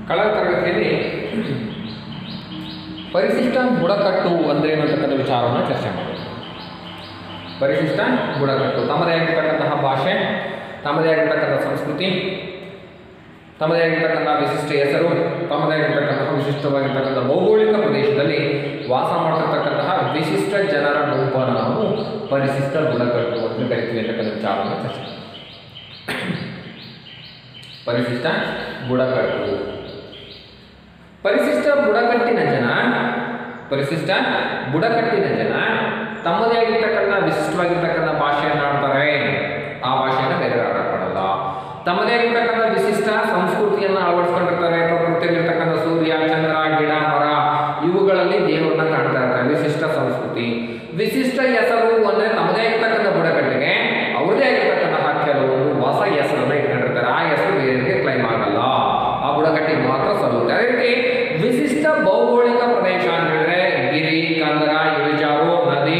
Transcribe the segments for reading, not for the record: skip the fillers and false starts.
ಕಳೆದ ತರಗತಿಯಲ್ಲಿ ಪರಿಶಿಷ್ಟ ಬುಡಕಟ್ಟು ಅಂದರೆ ಏನಂತಕ್ಕಂಥ ವಿಚಾರವನ್ನು ಚರ್ಚೆ ಮಾಡಿದ್ವಿ. ಪರಿಶಿಷ್ಟ ಬುಡಕಟ್ಟು ತಮ್ಮದೇ ಆಗಿರ್ತಕ್ಕಂತಹ ಭಾಷೆ, ತಮ್ಮದೇ ಆಗಿರ್ತಕ್ಕಂಥ ಸಂಸ್ಕೃತಿ, ತಮ್ಮದೇ ಆಗಿರ್ತಕ್ಕಂಥ ವಿಶಿಷ್ಟ ಹೆಸರು, ತಮ್ಮದೇ ಆಗಿರ್ತಕ್ಕಂತಹ ವಿಶಿಷ್ಟವಾಗಿರ್ತಕ್ಕಂಥ ಭೌಗೋಳಿಕ ಪ್ರದೇಶದಲ್ಲಿ ವಾಸ ಮಾಡ್ತಿರ್ತಕ್ಕಂತಹ ವಿಶಿಷ್ಟ ಜನರ ಗುಂಪನ್ನು ನಾವು ಪರಿಶಿಷ್ಟ ಬುಡಕಟ್ಟು ಅಂತ ಕರಿತೀವಿ ಅಂತಕ್ಕಂಥ ವಿಚಾರವನ್ನು ಚರ್ಚೆ ಮಾಡಿದ್ವಿ. ಪರಿಶಿಷ್ಟ ಬುಡಕಟ್ಟು, ಪರಿಶಿಷ್ಟ ಬುಡಕಟ್ಟಿನ ಜನ ತಮ್ಮದೇ ಆಗಿರ್ತಕ್ಕಂಥ ವಿಶಿಷ್ಟವಾಗಿರ್ತಕ್ಕಂಥ ಭಾಷೆಯನ್ನು ಆಡ್ತಾರೆ. ಆ ಭಾಷೆಯನ್ನು ಬೇರೆ ಆಡಪಡಲ್ಲ. ತಮ್ಮದೇ ಆಗಿರ್ತಕ್ಕಂಥ ವಿಶಿಷ್ಟ ಸಂಸ್ಕೃತಿಯನ್ನು ಅಳವಡಿಸ್ಕೊಂಡಿರ್ತಾರೆ. ಪ್ರಕೃತಿಯಲ್ಲಿರ್ತಕ್ಕಂಥ ಸೂರ್ಯ, ಚಂದ್ರ, ಗಿಡ, ಮರ ಇವುಗಳಲ್ಲಿ ದೇವರನ್ನ ಕಾಣ್ತಾ ಇರ್ತಾರೆ. ವಿಶಿಷ್ಟ ಸಂಸ್ಕೃತಿ. ವಿಶಿಷ್ಟ ಹೆಸರು ಅಂದರೆ ತಮ್ಮದೇ ಆಗಿರ್ತಕ್ಕಂಥ ಬುಡಕಟ್ಟಿಗೆ ಅವ್ರದೇ ಆಗಿರ್ತಕ್ಕಂತಹ ಕೆಲವೊಂದು ಹೊಸ ಹೆಸರನ್ನು ಇಟ್ಕೊಂಡಿರ್ತಾರೆ. ಆ ಹೆಸರು ಬೇರೆಯವರಿಗೆ ಕ್ಲೈಮ್ ಆಗಲ್ಲ, ಆ ಬುಡಕಟ್ಟಿಗೆ ಮಾತ್ರ ಸಲ್ಲುತ್ತೆ. ಅದೇ ರೀತಿ ವಿಶಿಷ್ಟ ಭೌಗೋಳಿಕ ಪ್ರದೇಶ ಅಂತ ಹೇಳಿದ್ರೆ ಗಿರಿ, ಕಂದರ, ಇಳಿಜಾರು, ನದಿ,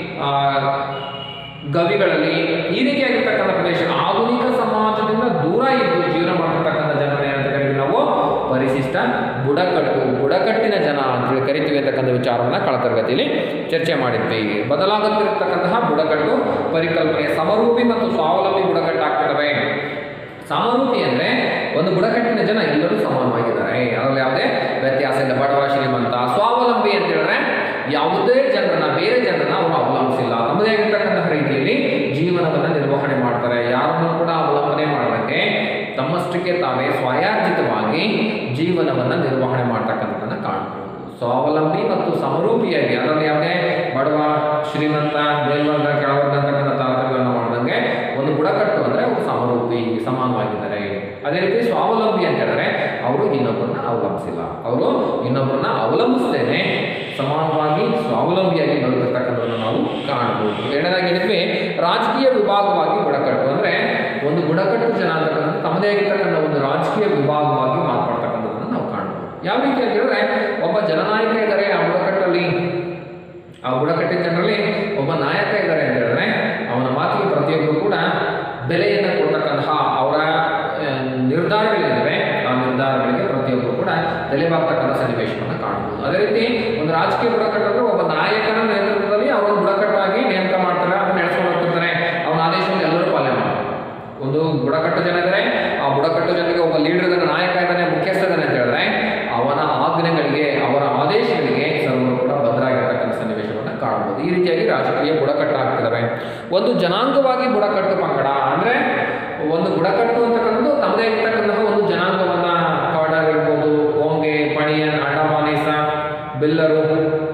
ಗವಿಗಳಲ್ಲಿ ಈ ರೀತಿಯಾಗಿರ್ತಕ್ಕಂಥ ಪ್ರದೇಶ ಆಧುನಿಕ ಸಮಾಜದಿಂದ ದೂರ ಇದ್ದು ಜೀವನ ಮಾಡಿರ್ತಕ್ಕಂಥ ಜನರೇ ಅಂತ ಕರಿತೀವಿ ನಾವು ಪರಿಶಿಷ್ಟ ಬುಡಕಟ್ಟಿನ ಜನ ಅಂತೇಳಿ ಕರಿತೀವಿ ಅಂತಕ್ಕಂಥ ವಿಚಾರವನ್ನು ಕಳೆದ ತರಗತಿಯಲ್ಲಿ ಚರ್ಚೆ ಮಾಡಿದ್ವಿ. ಬದಲಾಗುತ್ತಿರತಕ್ಕಂತಹ ಬುಡಕಟ್ಟು ಪರಿಕಲ್ಪನೆ ಸಮರೂಪಿ ಮತ್ತು ಸ್ವಾವಲಂಬಿ ಬುಡಕಟ್ಟು ಆಗ್ತಿದ್ದಾವೆ. ಸಮರೂಪಿ ಅಂದರೆ ಒಂದು ಬುಡಕಟ್ಟಿನ ಜನ ಎಲ್ಲರೂ ಸಮಾನವಾಗಿದ್ದಾರೆ, ಅದರಲ್ಲಿ ಯಾವುದೇ ವ್ಯತ್ಯಾಸ ಇಲ್ಲ, ಬಡವ ಶ್ರೀಮಂತ. ಸ್ವಾವಲಂಬಿ ಅಂತ ಹೇಳಿದ್ರೆ ಯಾವುದೇ ಜನರನ್ನ ಬೇರೆ ಜನರನ್ನ ಅವರು ಅವಲಂಬಿಸಿಲ್ಲ, ತಮ್ಮದೇ ಆಗಿರ್ತಕ್ಕಂತಹ ರೀತಿಯಲ್ಲಿ ಜೀವನವನ್ನು ನಿರ್ವಹಣೆ ಮಾಡ್ತಾರೆ. ಯಾರನ್ನೂ ಕೂಡ ಅವಲಂಬನೆ ಮಾಡೋದಕ್ಕೆ ತಮ್ಮಷ್ಟಕ್ಕೆ ತಾವೇ ಸ್ವಯಾರ್ಜಿತವಾಗಿ ಜೀವನವನ್ನು ನಿರ್ವಹಣೆ ಮಾಡ್ತಕ್ಕಂಥದ್ದನ್ನು ಕಾಣ್ಬೋದು. ಸ್ವಾವಲಂಬಿ ಮತ್ತು ಸಮರೂಪಿಯಾಗಿ ಅದರಲ್ಲಿ ಯಾವುದೇ ಬಡವ ಶ್ರೀಮಂತ ಮೇಲ್ವರ್ಗ ಕೆಳವರ್ಗ ಅಂತಕ್ಕಂಥ ತಾರತಮ್ಯವನ್ನು ಮಾಡಿದಂಗೆ ಒಂದು ಬುಡಕಟ್ಟು ಅಂದರೆ ಅವರು ಸಮರೂಪಿ ಸಮಾನವಾಗಿದ್ದಾರೆ. ಅದೇ ರೀತಿ ಸ್ವಾವಲಂಬಿ ಅಂತ ಹೇಳಿದ್ರೆ ಅವರು ಇನ್ನೊಬ್ಬರನ್ನ ಅವಲಂಬಿಸಿಲ್ಲ, ಅವರು ಇನ್ನೊಬ್ಬರನ್ನ ಅವಲಂಬಿಸದೇನೆ ಸಮಾನವಾಗಿ ಸ್ವಾವಲಂಬಿಯಾಗಿ ಬರುತ್ತಿರ್ತಕ್ಕಂಥದ್ದನ್ನು ನಾವು ಕಾಣಬಹುದು. ಎರಡನೇದಾಗಿ ಹೇಳಿದ್ವಿ ರಾಜಕೀಯ ವಿಭಾಗವಾಗಿ ಬುಡಕಟ್ಟು ಅಂದರೆ ಒಂದು ಬುಡಕಟ್ಟು ಜನ ಅಂತಕ್ಕಂಥ ತಮ್ಮದೇ ಆಗಿರ್ತಕ್ಕಂಥ ಒಂದು ರಾಜಕೀಯ ವಿಭಾಗವಾಗಿ ಮಾರ್ಪಡ್ತಕ್ಕಂಥದ್ದನ್ನು ನಾವು ಕಾಣಬಹುದು. ಯಾವ ರೀತಿ ಅಂತ ಹೇಳಿದ್ರೆ ಒಬ್ಬ ಜನನಾಯಕ ಇದ್ದಾರೆ ಆ ಬುಡಕಟ್ಟಲ್ಲಿ, ಆ ಬುಡಕಟ್ಟಿನ ಜನರಲ್ಲಿ ಒಬ್ಬ ನಾಯಕ ಇದ್ದಾರೆ ಅಂತ ಹೇಳಿದ್ರೆ ಅವನ ಮಾತಿಗೆ ಪ್ರತಿಯೊಬ್ಬರು ಕೂಡ ಬೆಲೆಯನ್ನು ಕೊಡ್ತಕ್ಕಂತಹ ಅವರ ನಿರ್ಧಾರಗಳಿದ್ದಾವೆ, ಆ ನಿರ್ಧಾರಗಳಿಗೆ ಪ್ರತಿಯೊಬ್ಬರು ಕೂಡ ಬೆಲೆ ಬಾಗ್ತಕ್ಕಂಥ ಸನ್ನಿವೇಶವನ್ನು ಕಾಣಬಹುದು. ಅದೇ ರೀತಿ ಒಂದು ರಾಜಕೀಯ ಬುಡಕಟ್ಟು ಒಬ್ಬ ನಾಯಕನ ನೇತೃತ್ವದಲ್ಲಿ ಅವರನ್ನು ಬುಡಕಟ್ಟಾಗಿ ನೇಮಕ ಮಾಡ್ತಾರೆ, ಅದನ್ನು ನಡೆಸ್ಕೊಂಡು ಹೋಗ್ತಿರ್ತಾರೆ. ಅವನ ಆದೇಶವನ್ನು ಎಲ್ಲರೂ ಪಾಲನೆ ಮಾಡ್ತಾರೆ. ಒಂದು ಬುಡಕಟ್ಟು ಜನ ಇದ್ದಾರೆ, ಆ ಬುಡಕಟ್ಟು ಜನರಿಗೆ ಒಬ್ಬ ಲೀಡರ್ ಇದ್ದಾನೆ, ನಾಯಕ ಇದ್ದಾನೆ, ಮುಖ್ಯಸ್ಥ ಇದ್ದಾನೆ ಅಂತ ಹೇಳಿದ್ರೆ ಅವನ ಆಜ್ಞೆಗಳಿಗೆ ಅವರ ಆದೇಶಗಳಿಗೆ ಸರ್ವರು ಕೂಡ ಭದ್ರಾಗಿರ್ತಕ್ಕಂಥ ಸನ್ನಿವೇಶವನ್ನು ಕಾಣಬಹುದು. ಈ ರೀತಿಯಾಗಿ ರಾಜಕೀಯ ಬುಡಕಟ್ಟು ಆಗ್ತಿದ್ದಾವೆ. ಒಂದು ಜನಾಂಗವಾಗಿ ಬುಡಕಟ್ಟು ಪಂಗಡ ಅಂದರೆ ಒಂದು ಬುಡಕಟ್ಟು ಅಂತಕ್ಕಂಥದ್ದು ತಮ್ಮದೇ ಆಗಿರ್ತಕ್ಕಂತಹ ಒಂದು ಜನಾಂಗವನ್ನ ಕವಡರ್ ಇರ್ಬೋದು, ಓಂಗೆ, ಪಣಿಯನ್, ಅಂಡಮಾನೀಸ, ಬಿಲ್ಲರು,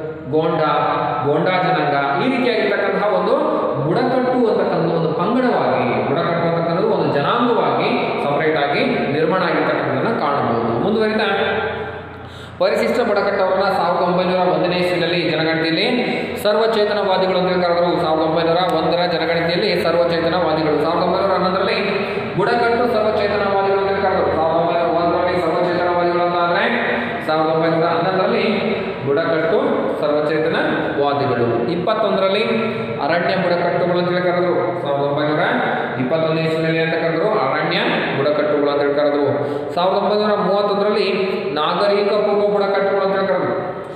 ಗೋಂಡಾ ಜನಾಂಗ ಈ ರೀತಿಯಾಗಿರ್ತಕ್ಕಂತಹ ಒಂದು ಬುಡಕಟ್ಟು ಅಂತಕ್ಕಂಥ ಒಂದು ಪಂಗಡವಾಗಿ ಬುಡಕಟ್ಟು ಅಂತಕ್ಕಂಥದ್ದು ಒಂದು ಜನಾಂಗವಾಗಿ ಸಪರೇಟ್ ಆಗಿ ನಿರ್ಮಾಣ ಆಗಿರ್ತಕ್ಕಂಥದ್ದನ್ನು ಕಾಣಬಹುದು. ಮುಂದುವರಿದ ಪರಿಶಿಷ್ಟ ಬುಡಕಟ್ಟವರನ್ನ 1901ನೇ ಇಸ್ವಿಯಲ್ಲಿ ಜನಗಣತಿಯಲ್ಲಿ ಸರ್ವಚೇತನವಾದಿಗಳು ಅಂತ ಕರೆದರು. 1901ರ ಜನಗಣತಿಯಲ್ಲಿ ಸರ್ವಚೇತನವಾದಿಗಳು. 1911ರಲ್ಲಿ ಬುಡಕಟ್ಟು ಸರ್ವಚೇತನವಾದಿಗಳು ಅಂತ ಕರೆದರು. 1901ರಲ್ಲಿ ಸರ್ವಚೇತನವಾದಿಗಳು ಅಂತ ಆದರೆ 1911ರಲ್ಲಿ ಬುಡಕಟ್ಟು ಸರ್ವಚೇತನವಾದಿಗಳು. 21ರಲ್ಲಿ ಅರಣ್ಯ ಬುಡಕಟ್ಟುಗಳು ಅಂತ ಕರೆದರು. 1921ನೇ ಇಸ್ವಿಯಲ್ಲಿ ಅಂತ ಕರೆದರು ಅರಣ್ಯ ಬುಡಕಟ್ಟುಗಳು ಅಂತ ಕರೆದರು. 1931ರಲ್ಲಿ ನಾಗರಿಕ ಪೂರ್ವ ಬುಡಕಟ್ಟುಗಳು ಅಂತ ಕರೆದರು.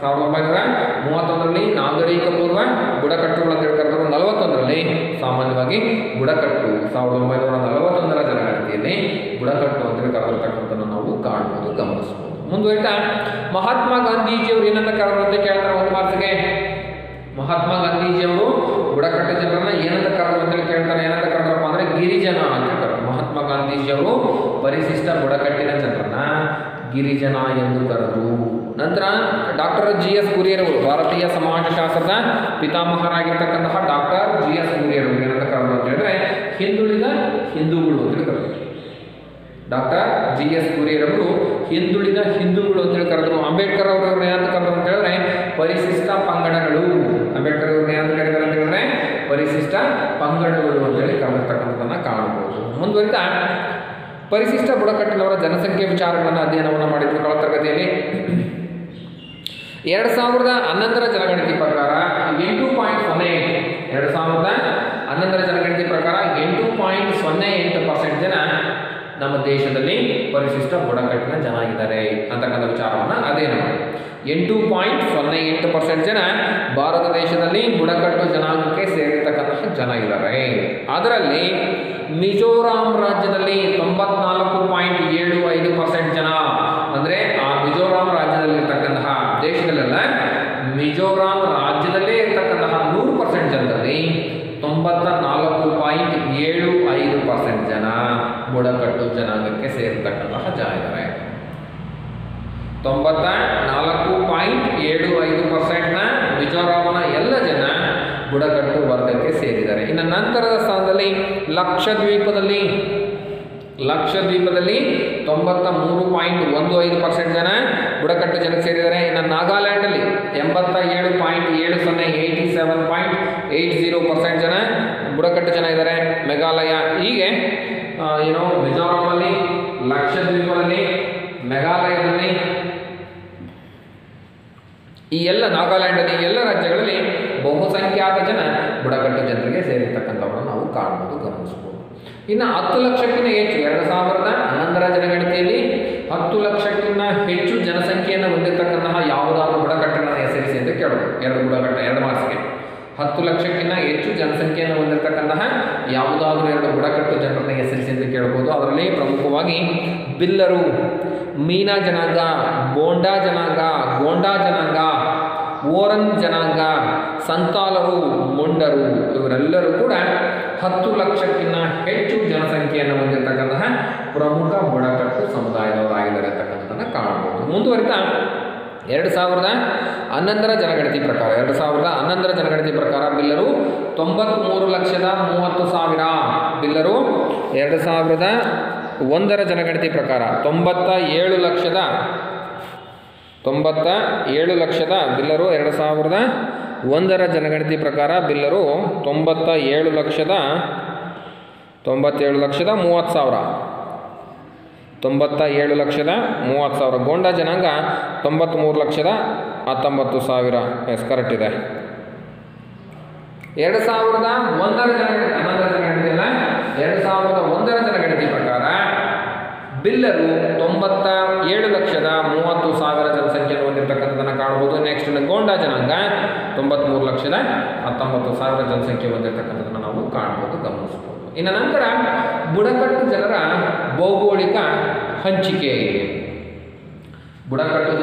1931ರಲ್ಲಿ ನಾಗರಿಕ ಪೂರ್ವ ಬುಡಕಟ್ಟುಗಳು ಅಂತ ಕರೆದರು. 41ರಲ್ಲಿ ಸಾಮಾನ್ಯವಾಗಿ ಬುಡಕಟ್ಟು 1941ರ ಜನಗಣತಿಯಲ್ಲಿ ಬುಡಕಟ್ಟು ಅಂತ ಕರೆದಿರ್ತಕ್ಕಂಥದ್ದನ್ನು ನಾವು ಕಾಣಬಹುದು, ಗಮನಿಸಬಹುದು. ಮುಂದುವರಿತಾ ಮಹಾತ್ಮ ಗಾಂಧೀಜಿಯವರು ಏನಂತ ಕರೆದರು ಅಂತ ಕೇಳ್ತಾರೆ ಒಂದು ಮಾರ್ಕ್ಸ್ಗೆ. ಮಹಾತ್ಮ ಗಾಂಧೀಜಿಯವರು ಬುಡಕಟ್ಟು ಜನರನ್ನ ಏನಂತ ಕರೆದ್ರು ಅಂತ ಕೇಳ್ತಾರೆ. ಏನಂತ ಕರೆದ್ರಪ್ಪ ಅಂದ್ರೆ ಗಿರಿಜನ ಅಂತ ಕರೆದ್ರು. ಮಹಾತ್ಮ ಗಾಂಧೀಜಿಯವರು ಪರಿಶಿಷ್ಟ ಬುಡಕಟ್ಟಿನ ಜನರನ್ನ ಗಿರಿಜನ ಎಂದು ಕರೆದರು. ನಂತರ ಡಾಕ್ಟರ್ GS ಗುರಿಯರವರು ಭಾರತೀಯ ಸಮಾಜಶಾಸ್ತ್ರದ ಪಿತಾಮಹರಾಗಿರ್ತಕ್ಕಂತಹ ಡಾಕ್ಟರ್ GS ಗುರಿಯರವರು ಏನಂತ ಕರೆದ್ರು ಅಂತ ಹೇಳಿದ್ರೆ ಹಿಂದುಳಿದ ಹಿಂದೂಗಳು ಅಂತ ಕರೆದ್ರು. ಡಾಕ್ಟರ್ GS ಗುರಿಯರವರು ಹಿಂದುಳಿದ ಹಿಂದೂಗಳು ಅಂತೇಳಿ ಕರೆದ್ರು. ಅಂಬೇಡ್ಕರ್ ಅವರು ಏನಂತ ಕರೆದ್ರು ಅಂತ ಹೇಳಿದ್ರೆ ಪರಿಶಿಷ್ಟ ಪಂಗಡಗಳು. ಅಂಬೇಡ್ಕರ್ ಅವರು ಏನಂತ ಕರೆದರು ಅಂತ ಹೇಳಿದ್ರೆ ಪರಿಶಿಷ್ಟ ಪಂಗಡಗಳು ಅಂತೇಳಿ ಕರೆದಿರ್ತಕ್ಕಂಥದ್ದನ್ನು ಕಾಣಬಹುದು. ಮುಂದುವರಿತಾ ಪರಿಶಿಷ್ಟ ಬುಡಕಟ್ಟಿನವರ ಜನಸಂಖ್ಯೆ ವಿಚಾರಗಳನ್ನು ಅಧ್ಯಯನವನ್ನು ಮಾಡಿದ್ರು ಕಳೆದ ತರಗತಿಯಲ್ಲಿ. 2011ರ ಜನಗಣತಿ ಪ್ರಕಾರ 8.08 2011ರ ಜನಗಣತಿ ಪ್ರಕಾರ 8.08% ಜನ ನಮ್ಮ ದೇಶದಲ್ಲಿ ಪರಿಶಿಷ್ಟ ಬುಡಕಟ್ಟಿನ ಜನ ಇದ್ದಾರೆ ಅಂತಕ್ಕಂಥ ವಿಚಾರವನ್ನು ಅಧ್ಯಯನ ಮಾಡಿ. 8.08% ಜನ ಭಾರತ ದೇಶದಲ್ಲಿ ಬುಡಕಟ್ಟು ಜನಾಂಗಕ್ಕೆ ಸೇರಿರ್ತಕ್ಕಂಥ ಜನ ಇದ್ದಾರೆ. ಅದರಲ್ಲಿ ಮಿಜೋರಾಂ ರಾಜ್ಯದಲ್ಲಿ 94.75% ಜನ, ಅಂದರೆ ಆ ಮಿಜೋರಾಂ ರಾಜ್ಯದಲ್ಲಿರ್ತಕ್ಕಂತಹ ದೇಶದಲ್ಲೆಲ್ಲ ಮಿಜೋರಾಂ ರಾಜ್ಯದಲ್ಲೇ ಇರ್ತಕ್ಕಂತಹ 100% ಜನರಲ್ಲಿ 94.75% ಜನ ಬುಡಕಟ್ಟು ಜನಾಂಗಕ್ಕೆ ಸೇರಿರ್ತಕ್ಕಂತಹ ಜನ ಇದ್ದಾರೆ. 94.75% ಮಿಜೋರಾಂನ ಎಲ್ಲ ಜನ ಬುಡಕಟ್ಟು ವರ್ಗಕ್ಕೆ ಸೇರಿದ್ದಾರೆ. ಇನ್ನು ನಂತರದ ಸ್ಥಾನದಲ್ಲಿ ಲಕ್ಷದ್ವೀಪದಲ್ಲಿ 93.15% ಜನ ಬುಡಕಟ್ಟು ಜನಕ್ಕೆ ಸೇರಿದ್ದಾರೆ. ಇನ್ನು ನಾಗಾಲ್ಯಾಂಡಲ್ಲಿ 87.80% ಜನ ಬುಡಕಟ್ಟು ಜನ ಇದ್ದಾರೆ. ಮೇಘಾಲಯ, ಹೀಗೆ ಮಿಜೋರಾಮಲ್ಲಿ, ಲಕ್ಷದ್ವೀಪದಲ್ಲಿ, ಮೇಘಾಲಯದಲ್ಲಿ, ಈ ಎಲ್ಲ ನಾಗಾಲ್ಯಾಂಡಲ್ಲಿ ಎಲ್ಲ ರಾಜ್ಯಗಳಲ್ಲಿ ಬಹುಸಂಖ್ಯಾತ ಜನ ಬುಡಕಟ್ಟು ಜನರಿಗೆ ಸೇರಿರ್ತಕ್ಕಂಥವ್ರನ್ನು ನಾವು ಕಾಣಬಹುದು, ಗಮನಿಸಬಹುದು. ಇನ್ನು 10 ಲಕ್ಷಕ್ಕಿಂತ ಹೆಚ್ಚು 2011ರ ಜನಗಣತಿಯಲ್ಲಿ 10 ಲಕ್ಷಕ್ಕಿಂತ ಹೆಚ್ಚು ಜನಸಂಖ್ಯೆಯನ್ನು ಹೊಂದಿರತಕ್ಕಂತಹ ಯಾವುದಾದ್ರೂ ಬುಡಕಟ್ಟನ್ನು ಹೆಸರಿಸಿ ಅಂತ ಕೇಳಬಹುದು. 2 ಮಾರ್ಕ್ಸ್ಗೆ 10 ಲಕ್ಷಕ್ಕಿಂತ ಹೆಚ್ಚು ಜನಸಂಖ್ಯೆಯನ್ನು ಹೊಂದಿರತಕ್ಕಂತಹ ಯಾವುದಾದ್ರೂ 2 ಬುಡಕಟ್ಟು ಜನರನ್ನು ಹೆಸರಿಸಿ ಅಂತ ಕೇಳಬಹುದು. ಅದರಲ್ಲಿ ಪ್ರಮುಖವಾಗಿ ಬಿಲ್ಲರು, ಮೀನಾ ಜನಾಂಗ, ಬೋಂಡಾ ಜನಾಂಗ, ಗೋಂಡಾ ಜನಾಂಗ, ಓರನ್ ಜನಾಂಗ, ಸಂತಾಲರು, ಮುಂಡರು ಇವರೆಲ್ಲರೂ ಕೂಡ 10 ಲಕ್ಷಕ್ಕಿಂತ ಹೆಚ್ಚು ಜನಸಂಖ್ಯೆಯನ್ನು ಹೊಂದಿರತಕ್ಕಂತಹ ಪ್ರಮುಖ ಬುಡಕಟ್ಟು ಸಮುದಾಯದವರಾಗಿದ್ದಾರೆ ಅಂತಕ್ಕಂಥದ್ದನ್ನು ಕಾಣಬಹುದು. ಮುಂದುವರಿತಾ 2011ರ ಜನಗಣತಿ ಪ್ರಕಾರ 2011ರ ಜನಗಣತಿ ಪ್ರಕಾರ ಬಿಲ್ಲರು 93,30,000. ಬಿಲ್ಲರು 2001ರ ಜನಗಣತಿ ಪ್ರಕಾರ 97 ಲಕ್ಷದ ಬಿಲ್ಲರು. 2001ರ ಜನಗಣತಿ ಪ್ರಕಾರ ಬಿಲ್ಲರು 97,30,000. ಗೋಂಡಾ ಜನಾಂಗ 93,19,000. ಎಸ್, ಕರೆಕ್ಟ್ ಇದೆ. 2001ರ ಜನಗಣತಿ ಪ್ರಕಾರ ಬಿಲ್ಲರು 97,30,000 ಜನಸಂಖ್ಯೆಯನ್ನು ಹೊಂದಿರತಕ್ಕಂಥದ್ದನ್ನು ಕಾಣಬಹುದು. ನೆಕ್ಸ್ಟ್ ಗೋಂಡಾ ಜನಾಂಗ 93,19,000 ಜನಸಂಖ್ಯೆ ಹೊಂದಿರತಕ್ಕಂಥದ್ದನ್ನು ನಾವು ಕಾಣಬಹುದು, ಗಮನಿಸಬಹುದು. ಇನ್ನು ನಂತರ ಬುಡಕಟ್ಟು ಜನರ ಭೌಗೋಳಿಕ ಹಂಚಿಕೆ. ಭೌಗೋಳಿಕ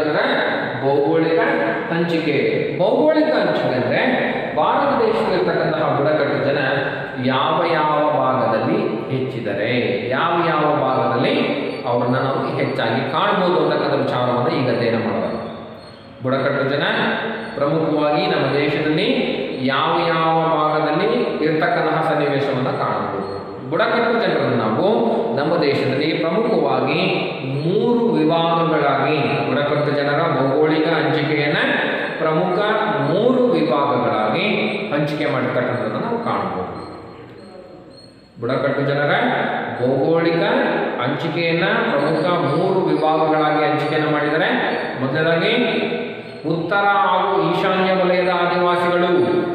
ಹಂಚಿಕೆ ಅಂದರೆ ಭಾರತ ದೇಶದಲ್ಲಿರ್ತಕ್ಕಂತಹ ಬುಡಕಟ್ಟು ಜನ ಯಾವ ಭಾಗದಲ್ಲಿ ಹೆಚ್ಚಿದ್ದಾರೆ, ಯಾವ ಭಾಗದಲ್ಲಿ ಅವರನ್ನ ನಾವು ಹೆಚ್ಚಾಗಿ ಕಾಣ್ಬೋದು ಅಂತಕ್ಕಂಥ ವಿಚಾರವನ್ನು ಈಗ ಅಧ್ಯಯನ ಮಾಡಬೇಕು. ಬುಡಕಟ್ಟು ಜನ ಪ್ರಮುಖವಾಗಿ ನಮ್ಮ ದೇಶದಲ್ಲಿ ಯಾವ ಭಾಗದಲ್ಲಿ ಇರ್ತಕ್ಕಂತಹ ಸನ್ನಿವೇಶವನ್ನು ಕಾಣಬಹುದು. ಬುಡಕಟ್ಟು ಜನರನ್ನು ನಾವು ನಮ್ಮ ದೇಶದಲ್ಲಿ ಪ್ರಮುಖವಾಗಿ 3 ವಿಭಾಗಗಳಾಗಿ ಬುಡಕಟ್ಟು ಜನರ ಭೌಗೋಳಿಕ ಹಂಚಿಕೆಯನ್ನು ಪ್ರಮುಖ 3 ವಿಭಾಗಗಳಾಗಿ ಹಂಚಿಕೆ ಮಾಡಿರ್ತಕ್ಕಂಥದ್ದನ್ನು ನಾವು ಕಾಣಬಹುದು. ಬುಡಕಟ್ಟು ಜನರ ಭೌಗೋಳಿಕ ಹಂಚಿಕೆಯನ್ನು ಪ್ರಮುಖ 3 ವಿಭಾಗಗಳಾಗಿ ಹಂಚಿಕೆಯನ್ನು ಮಾಡಿದರೆ, ಮೊದಲನೇದಾಗಿ ಉತ್ತರ ಹಾಗೂ ಈಶಾನ್ಯ ವಲಯದ ಆದಿವಾಸಿಗಳು,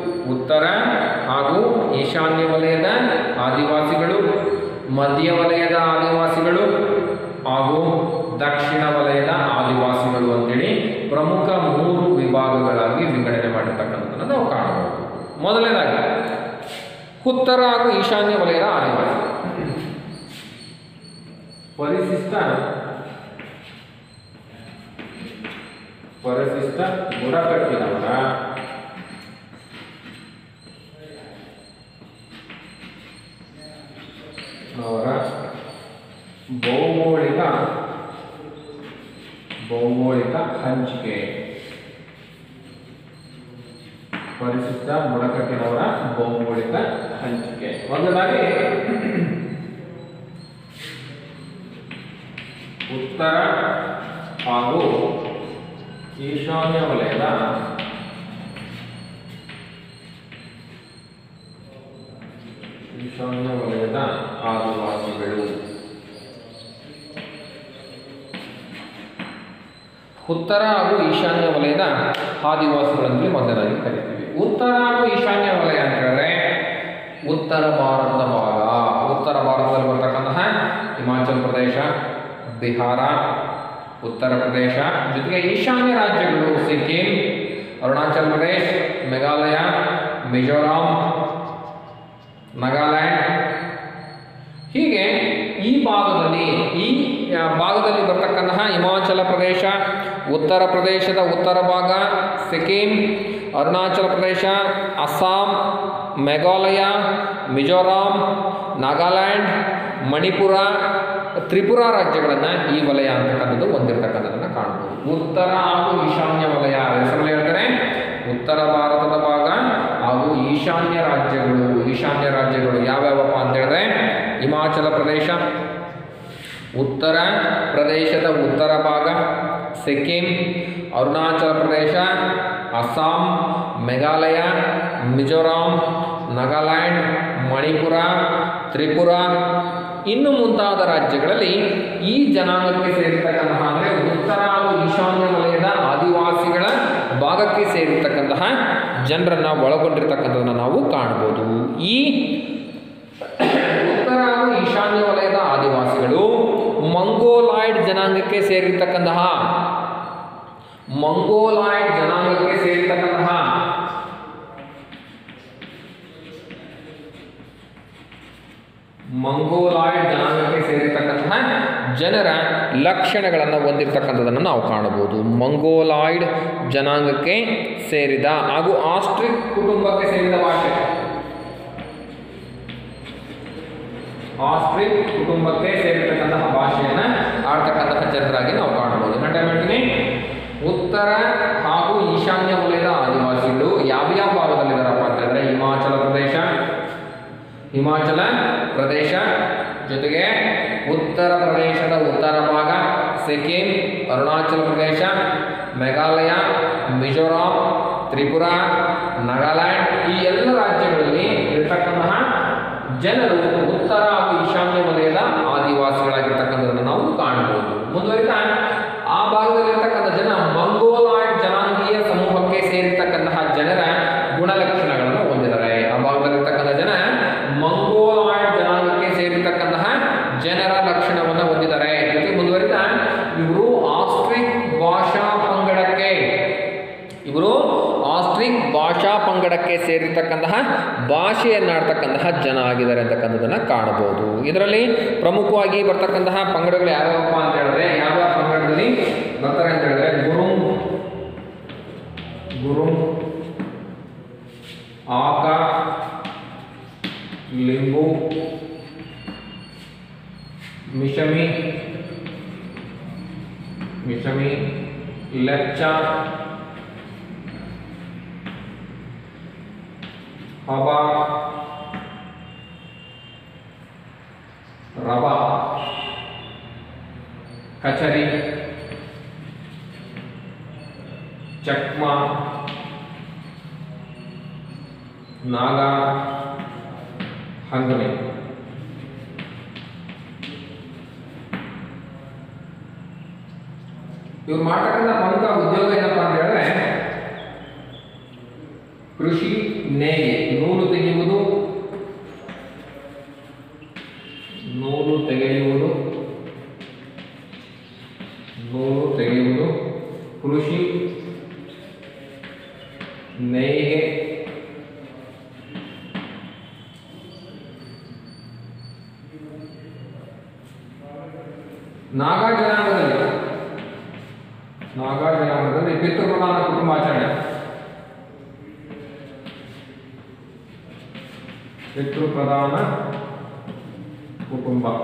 ಮಧ್ಯ ವಲಯದ ಆದಿವಾಸಿಗಳು ಹಾಗೂ ದಕ್ಷಿಣ ವಲಯದ ಆದಿವಾಸಿಗಳು ಅಂತೇಳಿ ಪ್ರಮುಖ 3 ವಿಭಾಗಗಳಾಗಿ ವಿಂಗಡಣೆ ಮಾಡಿರ್ತಕ್ಕಂಥದ್ದನ್ನು ನಾವು ಕಾಣಬಹುದು. ಮೊದಲನೇದಾಗಿ ಉತ್ತರ ಹಾಗೂ ಈಶಾನ್ಯ ವಲಯದ ಆದಿವಾಸಿ. ಪರಿಶಿಷ್ಟ ಬುಡಕಟ್ಟಿನವರ ಭೌಗೋಳಿಕ ಹಂಚಿಕೆ. ಪರಿಶಿಷ್ಟ ಬುಡಕಟ್ಟಿನವರ ಭೌಗೋಳಿಕ ಹಂಚಿಕೆ. ಮೊದಲಾಗಿ ಉತ್ತರ ಹಾಗೂ ಈಶಾನ್ಯ ವಲಯದ ಆದಿವಾಸಿಗಳು. ಉತ್ತರ ಹಾಗೂ ಈಶಾನ್ಯ ವಲಯದ ಆದಿವಾಸಿಗಳಂತಲೇ ಮೊದಲಾಗಿ ಕರಿತೀವಿ. ಉತ್ತರ ಹಾಗೂ ಈಶಾನ್ಯ ವಲಯ ಅಂತ ಹೇಳಿದ್ರೆ ಉತ್ತರ ಭಾರತದ ಭಾಗ, ಉತ್ತರ ಭಾರತದಲ್ಲಿ ಬರ್ತಕ್ಕಂತಹ ಹಿಮಾಚಲ ಪ್ರದೇಶ, ಬಿಹಾರ, ಉತ್ತರ ಪ್ರದೇಶ, ಜೊತೆಗೆ ಈಶಾನ್ಯ ರಾಜ್ಯಗಳು ಸಿಕ್ಕಿಂ, ಅರುಣಾಚಲ ಪ್ರದೇಶ, ಮೇಘಾಲಯ, ಮಿಜೋರಾಂ, ನಾಗಾಲ್ಯಾಂಡ್. ಹೀಗೆ ಈ ಭಾಗದಲ್ಲಿ ಬರ್ತಕ್ಕಂತಹ ಹಿಮಾಚಲ ಪ್ರದೇಶ, ಉತ್ತರ ಪ್ರದೇಶದ ಉತ್ತರ ಭಾಗ, ಸಿಕ್ಕಿಂ, ಅರುಣಾಚಲ ಪ್ರದೇಶ, ಅಸ್ಸಾಂ, ಮೇಘಾಲಯ, ಮಿಜೋರಾಂ, ನಾಗಾಲ್ಯಾಂಡ್, ಮಣಿಪುರ, ತ್ರಿಪುರಾ ರಾಜ್ಯಗಳನ್ನು ಈ ವಲಯ ಅಂತಕ್ಕಂಥದ್ದು ಹೊಂದಿರತಕ್ಕಂಥದ್ದನ್ನು ಕಾಣಬಹುದು. ಉತ್ತರ ಹಾಗೂ ಈಶಾನ್ಯ ವಲಯ ಹೆಸರಲ್ಲಿ ಹೇಳ್ತಾರೆ ಉತ್ತರ ಭಾರತದ ಭಾಗ ಹಾಗೂ ಈಶಾನ್ಯ ರಾಜ್ಯಗಳು ಯಾವ್ಯಾವಪ್ಪ ಅಂತ ಹೇಳಿದ್ರೆ ಹಿಮಾಚಲ ಪ್ರದೇಶ, ಉತ್ತರ ಪ್ರದೇಶದ ಉತ್ತರ ಭಾಗ, ಸಿಕ್ಕಿಂ, ಅರುಣಾಚಲ ಪ್ರದೇಶ, ಅಸ್ಸಾಂ, ಮೇಘಾಲಯ, ಮಿಜೋರಾಂ, ನಾಗಾಲ್ಯಾಂಡ್, ಮಣಿಪುರ, ತ್ರಿಪುರಾ ಇನ್ನು ಮುಂತಾದ ರಾಜ್ಯಗಳಲ್ಲಿ ಈ ಜನಾಂಗಕ್ಕೆ ಸೇರಿರ್ತಕ್ಕಂತಹ ಅಂದರೆ ಉತ್ತರ ಹಾಗೂ ಈಶಾನ್ಯ ವಲಯದ ಆದಿವಾಸಿಗಳ ಭಾಗಕ್ಕೆ ಸೇರಿರ್ತಕ್ಕಂತಹ ಜನರನ್ನು ಒಳಗೊಂಡಿರ್ತಕ್ಕಂಥದ್ದನ್ನು ನಾವು ಕಾಣಬಹುದು. ಈ ಉತ್ತರ ಹಾಗೂ ಈಶಾನ್ಯ ವಲಯದ ಆದಿವಾಸಿಗಳು ಮಂಗೋಲಾಯ್ಡ್ ಜನಾಂಗಕ್ಕೆ ಸೇರಿರ್ತಕ್ಕಂತಹ ಜನರ ಲಕ್ಷಣಗಳನ್ನು ಹೊಂದಿರತಕ್ಕಂಥದ್ದನ್ನು ನಾವು ಕಾಣಬಹುದು. ಮಂಗೋಲಾಯ್ಡ್ ಜನಾಂಗಕ್ಕೆ ಸೇರಿದ ಹಾಗೂ ಆಸ್ಟ್ರಿಕ್ ಕುಟುಂಬಕ್ಕೆ ಸೇರಿದ ಭಾಷೆ, ಆಸ್ಟ್ರಿಕ್ ಕುಟುಂಬಕ್ಕೆ ಸೇರಿರ್ತಕ್ಕಂತಹ ಭಾಷೆಯನ್ನು ಆಡ್ತಕ್ಕಂತಹ ಜನರಾಗಿ ನಾವು ಕಾಣಬಹುದು. ನಂತರ ಉತ್ತರ ಹಾಗೂ ಈಶಾನ್ಯ ವಲಯದ ಆದಿವಾಸಿಗಳು ಯಾವ್ಯಾವ ಭಾಗದಲ್ಲಿದ್ದಾರಪ್ಪ ಅಂತ ಹೇಳಿದ್ರೆ ಹಿಮಾಚಲ ಪ್ರದೇಶ ಜೊತೆಗೆ ಉತ್ತರ ಪ್ರದೇಶದ ಉತ್ತರ ಭಾಗ, ಸಿಕ್ಕಿಂ, ಅರುಣಾಚಲ ಪ್ರದೇಶ, ಮೇಘಾಲಯ, ಮಿಜೋರಾಂ, ತ್ರಿಪುರಾ, ನಾಗಾಲ್ಯಾಂಡ್ ಈ ಎಲ್ಲ ರಾಜ್ಯಗಳಲ್ಲಿ ಇರತಕ್ಕಂತಹ ಜನರು ಉತ್ತರ ಹಾಗೂ ಈಶಾನ್ಯ ವಲಯದ ಆದಿವಾಸಿಗಳಾಗಿರ್ತಕ್ಕಂಥದ್ದನ್ನು ನಾವು ಕಾಣಬಹುದು. ಮುಂದುವರಿತಾ ಆ ಭಾಗದಲ್ಲಿರ್ತಕ್ಕಂಥ ಜನ ಮಂಗೋಲಾಯ್ಡ್ ಜನಾಂಗೀಯ ಸಮೂಹಕ್ಕೆ ಸೇರಿರ್ತಕ್ಕಂತಹ ಜನರ ಗುಣಲಕ್ಷಣಗಳನ್ನು ಹೊಂದಿದ್ದಾರೆ. ಆ ಭಾಗದಲ್ಲಿರ್ತಕ್ಕಂಥ ಜನ ಮಂಗೋಲಾಯ್ಡ್ ಜನಾಂಗಕ್ಕೆ ಸೇರಿರ್ತಕ್ಕಂತಹ ಜನರ ಲಕ್ಷಣವನ್ನು ಹೊಂದಿದ್ದಾರೆ. ಜೊತೆ ಮುಂದುವರಿತಾ ಇವರು ಆಸ್ಟ್ರಿಕ್ ಭಾಷಾ ಪಂಗಡಕ್ಕೆ ಸೇರಿರ್ತಕ್ಕಂತಹ ಭಾಷೆಯನ್ನಾಡ್ತಕ್ಕಂತಹ ಜನ ಆಗಿದ್ದಾರೆ ಅಂತಕ್ಕಂಥದ್ದನ್ನು ಕಾಣಬಹುದು. ಇದರಲ್ಲಿ ಪ್ರಮುಖವಾಗಿ ಬರ್ತಕ್ಕಂತಹ ಪಂಗಡಗಳು ಯಾವ್ಯಾವಪ್ಪ ಅಂತ ಹೇಳಿದ್ರೆ ಯಾವ್ಯಾವ ಪಂಗಡದಲ್ಲಿ ಬರ್ತಾರೆ ಅಂತ ಹೇಳಿದ್ರೆ ಗುರುಂಗ್, ಆಕಾ, ಲಿಂಬು, ಮಿಶಮಿ, ಲೆಪ್ಚ, ಹಬಾ, ರಬಾ, ಕಚರಿ, ಚಕ್ಮಾ, ನಾಗಾ, ಹಂಗಮಿ. ಇವ್ರು ಮಾಡ್ತಕ್ಕಂಥ ಪ್ರಮುಖ ಉದ್ಯೋಗ ಏನಪ್ಪ ಅಂತ ಹೇಳಿದ್ರೆ ಕೃಷಿ, ನೇಯ್ಗೆ, ನೂಲು ತೆಗೆಯುವುದು, ಕೃಷಿ, ನೇಯ್ಗೆ, ನಾಗಾ ಜನಾಂಗದಲ್ಲಿ ಪಿತೃಪ್ರಧಾನ ಕುಟುಂಬಾಚರಣೆ, ಪಿತೃಪ್ರಧಾನ ಕುಟುಂಬ.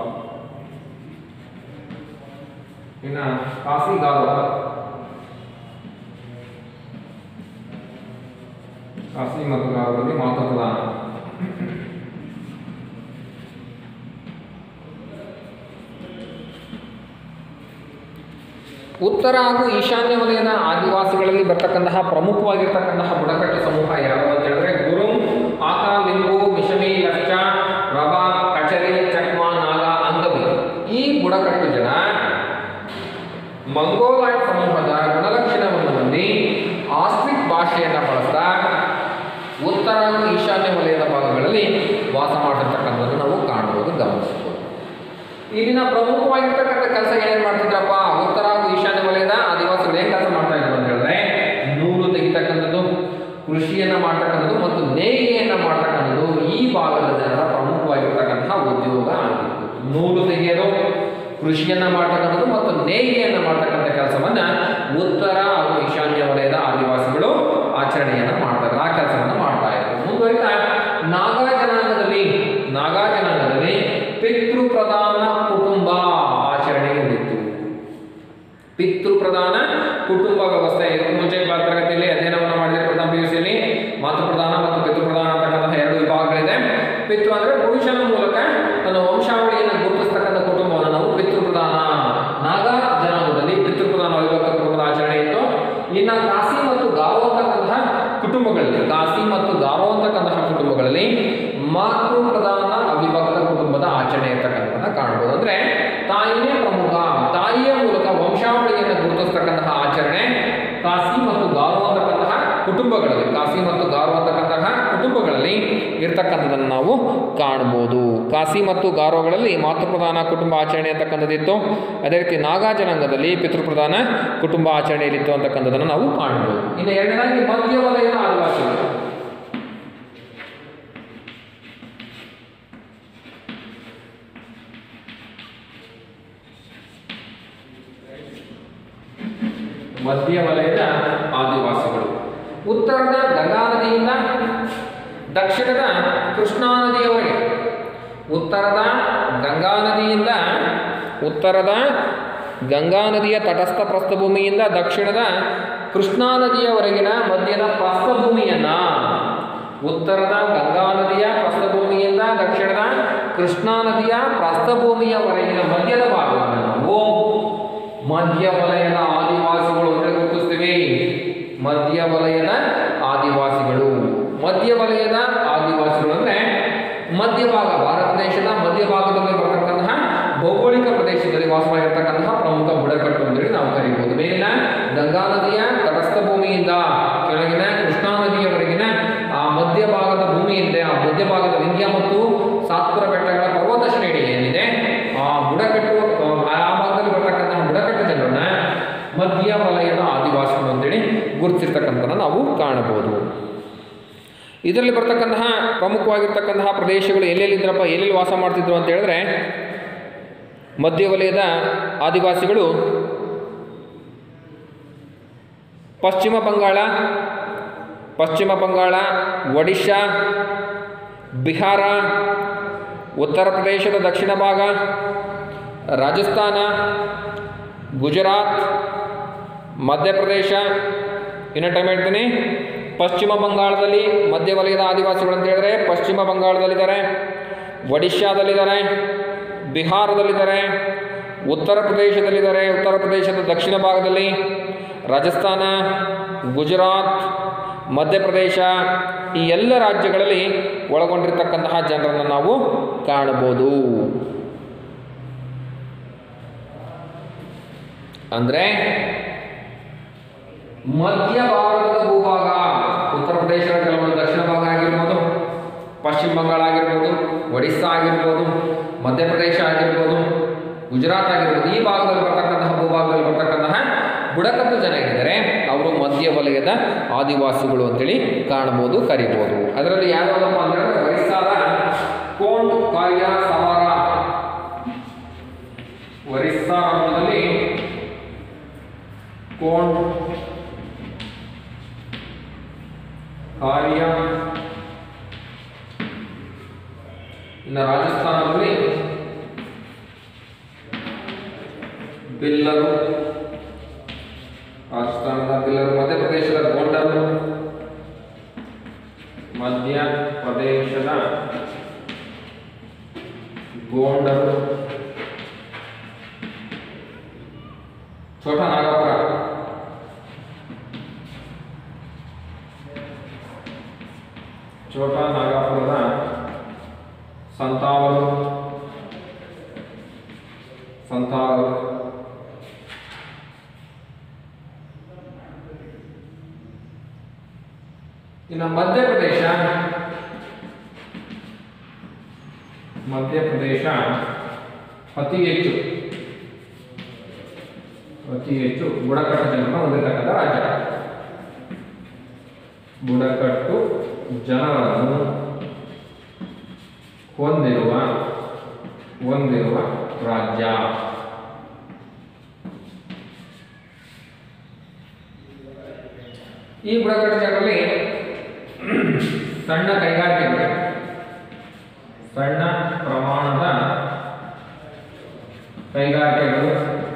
ಇನ್ನು ಕಾಸಿ ಮತ್ತು ಗಾರೋದಲ್ಲಿ ಮಾತೃಪ್ರಧಾನ. ಉತ್ತರ ಹಾಗೂ ಈಶಾನ್ಯ ವಲಯದ ಆದಿವಾಸಿಗಳಲ್ಲಿ ಬರ್ತಕ್ಕಂತಹ ಪ್ರಮುಖವಾಗಿರ್ತಕ್ಕಂತಹ ಬುಡಕಟ್ಟು ಸಮೂಹ ಯಾರು ಅಂತ ಹೇಳಿದ್ರೆ ಗುರುಂಗ್, ಆಕಾ, ಲಿಂಬು, ಮಿಶಮಿ, ಲಕ್ಷ, ರಬಾ, ಕಚರಿ, ಚಕ್ಮಾ, ನಾಗಾ, ಅಂಗಮಿ. ಈ ಬುಡಕಟ್ಟು ಜನ ಮಂಗೋಲಾಯ್ಡ್ ಸಮೂಹದ ಗುಣಲಕ್ಷಣವನ್ನು ಹೊಂದಿ ಆಸ್ಟ್ರಿಕ್ ಭಾಷೆಯನ್ನು ಬಳಸ್ತಾ ಉತ್ತರ ಹಾಗೂ ಈಶಾನ್ಯ ವಲಯದ ಭಾಗಗಳಲ್ಲಿ ವಾಸ ಮಾಡಿರ್ತಕ್ಕಂಥದ್ದನ್ನು ನಾವು ಕಾಣಬಹುದು, ಗಮನಿಸಬಹುದು. ಇಲ್ಲಿನ ಪ್ರಮುಖವಾಗಿರ್ತಕ್ಕಂಥ ಕೆಲಸ ಏನೇನು ಮಾಡ್ತಿದ್ರಪ್ಪ, ಉತ್ತರ ಹಾಗೂ ಈಶಾನ್ಯ ವಲಯದ ಆದಿವಾಸಿಗಳು ಏನ್ ಕೆಲಸ ಮಾಡ್ತಾ ಇದ್ರು ಅಂತ ಹೇಳಿದ್ರೆ ನೂಲು ತೆಗಿತಕ್ಕಂಥದ್ದು, ಕೃಷಿಯನ್ನ ಮಾಡ್ತಕ್ಕಂಥದ್ದು ಮತ್ತು ನೇಯ್ಗೆಯನ್ನ ಮಾಡ್ತಕ್ಕಂಥದ್ದು ಈ ಭಾಗದ ಜನರ ಪ್ರಮುಖವಾಗಿರ್ತಕ್ಕಂತಹ ಉದ್ಯೋಗ ಆಗಿತ್ತು. ನೂಲು ತೆಗೆಯೋದು, ಕೃಷಿಯನ್ನ ಮಾಡ್ತಕ್ಕಂಥದ್ದು ಮತ್ತು ನೇಯ್ಗೆಯನ್ನ ಮಾಡ್ತಕ್ಕಂಥ ಕೆಲಸವನ್ನ ಉತ್ತರ ಹಾಗೂ ಈಶಾನ್ಯ ವಲಯದ ಆದಿವಾಸಿಗಳು ಆಚರಣೆಯನ್ನ ಮಾಡ್ತಾರೆ, ಆ ಕೆಲಸವನ್ನ ಮಾಡ್ತಾ ಇದ್ರು. ಮುಂದುವರಿತಾ ನಾಗಾ ಜನಾಂಗದಲ್ಲಿ ಪಿತೃ ಪ್ರಧಾನ ಕುಟುಂಬ ಆಚರಣೆ ಇತ್ತು. ಪಿತೃ ಪ್ರಧಾನ ಕುಟುಂಬ ವ್ಯವಸ್ಥೆ ಇದಕ್ಕೆ ಮುಂಚೆ ಕ್ಲಾಸ್ ತರಗತಿಯಲ್ಲಿ ಅಧ್ಯಯನವನ್ನು ಮಾಡಿದರೆ ಪ್ರಥಮ PUCಯಲ್ಲಿ ಮಾತೃ ಪ್ರಧಾನ ಮತ್ತು ಪಿತೃ ಪ್ರಧಾನ ಅಂತಕ್ಕಂತಹ ಎರಡು ವಿಭಾಗಗಳಿದೆ. ಪಿತೃ ಅಂದ್ರೆ ಪುರುಷನ ಮೂಲಕ ತನ್ನ ವಂಶಾವಳಿಯನ್ನು ಗುರುತಿಸ್ತಕ್ಕಂಥ ಕುಟುಂಬವನ್ನು ನಾವು ಪಿತೃ ಪ್ರಧಾನ. ನಾಗಾ ಜನಾಂಗದಲ್ಲಿ ಪಿತೃ ಪ್ರಧಾನ ಅವಿಭಕ್ತ ಕುಟುಂಬದ ಆಚರಣೆ ಇತ್ತು. ಇನ್ನು ಕಾಸಿ ಮತ್ತು ಗಾರೋ ಅಂತಕ್ಕಂತಹ ಕುಟುಂಬಗಳಲ್ಲಿ ಮಾತೃ ಪ್ರಧಾನ ಅವಿಭಕ್ತ ಕುಟುಂಬದ ಆಚರಣೆ ಇರ್ತಕ್ಕಂಥದ್ದನ್ನ ಕಾಣಬಹುದು. ಅಂದ್ರೆ ತಾಯಿಯೇ ಪ್ರಮುಖ, ತಾಯಿಯ ಮೂಲಕ ವಂಶಾವಳಿಯನ್ನು ಗುರುತಿಸ್ತಕ್ಕಂತಹ ಆಚರಣೆ ಕಾಸಿ ಮತ್ತು ಗಾರೋ ಅಂತಕ್ಕಂತಹ ಕುಟುಂಬಗಳಲ್ಲಿ ಇರ್ತಕ್ಕಂಥದ್ದನ್ನು ನಾವು ಕಾಣಬಹುದು. ಕಾಸಿ ಮತ್ತು ಗಾರೋಗಳಲ್ಲಿ ಮಾತೃಪ್ರಧಾನ ಕುಟುಂಬ ಆಚರಣೆ ಅಂತಕ್ಕಂಥದ್ದಿತ್ತು. ಅದೇ ರೀತಿ ನಾಗಾ ಜನಾಂಗದಲ್ಲಿ ಪಿತೃಪ್ರಧಾನ ಕುಟುಂಬ ಆಚರಣೆಯಲ್ಲಿತ್ತು ಅಂತಕ್ಕಂಥದ್ದನ್ನು ನಾವು ಕಾಣಬಹುದು. ಇನ್ನು ಎರಡನೇದಾಗಿ ಮಧ್ಯ ವಲಯದ ಆದಿವಾಸಿಗಳು. ಮಧ್ಯ ವಲಯದ ಆದಿವಾಸಿಗಳು ಉತ್ತರದ ಗಂಗಾ ನದಿಯಿಂದ ದಕ್ಷಿಣದ ಕೃಷ್ಣಾ ನದಿಯವರೆಗೆ, ಉತ್ತರದ ಗಂಗಾ ನದಿಯ ತಟಸ್ಥ ಪ್ರಸ್ಥಭೂಮಿಯಿಂದ ದಕ್ಷಿಣದ ಕೃಷ್ಣಾ ನದಿಯವರೆಗಿನ ಮಧ್ಯದ ಪ್ರಸ್ಥಭೂಮಿಯನ್ನ, ಉತ್ತರದ ಗಂಗಾ ನದಿಯ ಪ್ರಸ್ಥಭೂಮಿಯಿಂದ ದಕ್ಷಿಣದ ಕೃಷ್ಣಾ ನದಿಯ ಪ್ರಸ್ಥಭೂಮಿಯವರೆಗಿನ ಮಧ್ಯದ ಭಾಗವನ್ನು ನಾವು ಮಧ್ಯ ವಲಯದ ಆದಿವಾಸಿಗಳು ಅಂತ ಗುರುತಿಸ್ತೀವಿ. ಮಧ್ಯ ವಲಯದ ಆದಿವಾಸಿಗಳು ಅಂದ್ರೆ ಮಧ್ಯಭಾಗ, ಭಾರತ ದೇಶದ ಮಧ್ಯಭಾಗದಲ್ಲಿ ಬರ್ತಕ್ಕಂತಹ ಭೌಗೋಳಿಕ ಪ್ರದೇಶದಲ್ಲಿ ವಾಸವಾಗಿರ್ತಕ್ಕಂತಹ ಪ್ರಮುಖ ಬುಡಕಟ್ಟು ಅಂತೇಳಿ ನಾವು ಕರೀಬಹುದು. ಮೇಲಿನ ಗಂಗಾ ನದಿಯ ತಟಸ್ಥ ಭೂಮಿಯಿಂದ ಕೆಳಗಿನ ಕೃಷ್ಣಾ ನದಿಯವರೆಗಿನ ಆ ಮಧ್ಯಭಾಗದ ಭೂಮಿ ಏನಿದೆ, ಆ ಮಧ್ಯಭಾಗದ ವಿಂಧ್ಯ ಮತ್ತು ಸಾತ್ಪುರ ಬೆಟ್ಟಗಳ ಪರ್ವತ ಶ್ರೇಣಿ ಏನಿದೆ, ಆ ಬುಡಕಟ್ಟು, ಆ ಭಾಗದಲ್ಲಿ ಬರ್ತಕ್ಕಂತಹ ಬುಡಕಟ್ಟು ಜನರನ್ನ ಮಧ್ಯ ವಲಯದ ಆದಿವಾಸಿಗಳು ಅಂತೇಳಿ ಗುರುತಿರ್ತಕ್ಕಂಥ ನಾವು ಕಾಣಬಹುದು. ಇದರಲ್ಲಿ ಬರ್ತಕ್ಕಂತಹ ಪ್ರಮುಖವಾಗಿರ್ತಕ್ಕಂತಹ ಪ್ರದೇಶಗಳು ಎಲ್ಲೆಲ್ಲಿ ವಾಸ ಮಾಡ್ತಿದ್ರು ಅಂತ ಹೇಳಿದ್ರೆ, ಮಧ್ಯ ವಲಯದ ಆದಿವಾಸಿಗಳು ಪಶ್ಚಿಮ ಬಂಗಾಳ, ಒಡಿಶಾ, ಬಿಹಾರ, ಉತ್ತರ ಪ್ರದೇಶದ ದಕ್ಷಿಣ ಭಾಗ, ರಾಜಸ್ಥಾನ, ಗುಜರಾತ್, ಮಧ್ಯಪ್ರದೇಶ, ಇನ್ನೊಂದು ಟೈಮ್ ಹೇಳ್ತೀನಿ, ಪಶ್ಚಿಮ ಬಂಗಾಳದಲ್ಲಿ ಮಧ್ಯ ವಲಯದ ಆದಿವಾಸಿಗಳು ಅಂತ ಹೇಳಿದ್ರೆ ಪಶ್ಚಿಮ ಬಂಗಾಳದಲ್ಲಿದ್ದಾರೆ, ಒಡಿಶಾದಲ್ಲಿದ್ದಾರೆ, ಬಿಹಾರದಲ್ಲಿದ್ದಾರೆ, ಉತ್ತರ ಪ್ರದೇಶದಲ್ಲಿದ್ದಾರೆ, ಉತ್ತರ ಪ್ರದೇಶದ ದಕ್ಷಿಣ ಭಾಗದಲ್ಲಿ, ರಾಜಸ್ಥಾನ, ಗುಜರಾತ್, ಮಧ್ಯಪ್ರದೇಶ, ಈ ಎಲ್ಲ ರಾಜ್ಯಗಳಲ್ಲಿ ಒಳಗೊಂಡಿರ್ತಕ್ಕಂತಹ ಜನರನ್ನು ನಾವು ಕಾಣಬಹುದು. ಅಂದರೆ ಮಧ್ಯ ಭಾರತದ ಭೂಭಾಗ, ಉತ್ತರ ಪ್ರದೇಶದ ಕೆಲವೊಂದು ದಕ್ಷಿಣ ಭಾಗ ಆಗಿರ್ಬೋದು, ಪಶ್ಚಿಮ ಬಂಗಾಳ ಆಗಿರ್ಬೋದು, ಒಡಿಸ್ಸಾ ಆಗಿರ್ಬೋದು, ಮಧ್ಯಪ್ರದೇಶ ಆಗಿರ್ಬೋದು, ಗುಜರಾತ್ ಆಗಿರ್ಬೋದು, ಈ ಭಾಗದಲ್ಲಿ ಬರ್ತಕ್ಕಂತಹ ಭೂಭಾಗದಲ್ಲಿ ಬರ್ತಕ್ಕಂತಹ ಬುಡಕಟ್ಟು ಜನ ಏನಿದ್ದಾರೆ ಅವರು ಮಧ್ಯ ವಲಯದ ಆದಿವಾಸಿಗಳು ಅಂತೇಳಿ ಕಾಣಬಹುದು, ಕರಿಬಹುದು. ಅದರಲ್ಲಿ ಯಾವ್ಯಾವಪ್ಪ ಅಂದ್ರೆ ಒರಿಸ್ಸಾದ ಕೊಂಡ್ ಕಾರ್ಯ ಸವಾರ, ಒರಿಸ್ಸಾ ರಾಜ್ಯದಲ್ಲಿ ಕೊಂಡ್ ಕಾರ್ಯ, ಇನ್ನು ರಾಜಸ್ಥಾನದಲ್ಲಿ ಬಿಲ್ಲರು, ರಾಜಸ್ಥಾನದ ಬಿಲ್ಲರು, ಮಧ್ಯಪ್ರದೇಶದ ಗೋಂಡರು, ಮಧ್ಯಪ್ರದೇಶದ ಗೋಂಡರು, ಛೋಟಾ ನಾಗಪುರ, ಛೋಟಾ ನಾಗಪುರದ ಸಂತಾವರು, ಇನ್ನು ಮಧ್ಯಪ್ರದೇಶ ಅತಿ ಹೆಚ್ಚು ಬುಡಕಟ್ಟು ಜನರನ್ನು ಹೊಂದಿರತಕ್ಕಂಥ ರಾಜ್ಯ. ಬುಡಕಟ್ಟು ಜನರನ್ನು ಹೊಂದಿರುವ ರಾಜ್ಯ. ಈ ಬುಡಕಟ್ಟು ಜನರಲ್ಲಿ ಸಣ್ಣ ಕೈಗಾರಿಕೆಗಳು, ಸಣ್ಣ ಪ್ರಮಾಣದ ಕೈಗಾರಿಕೆಗಳು,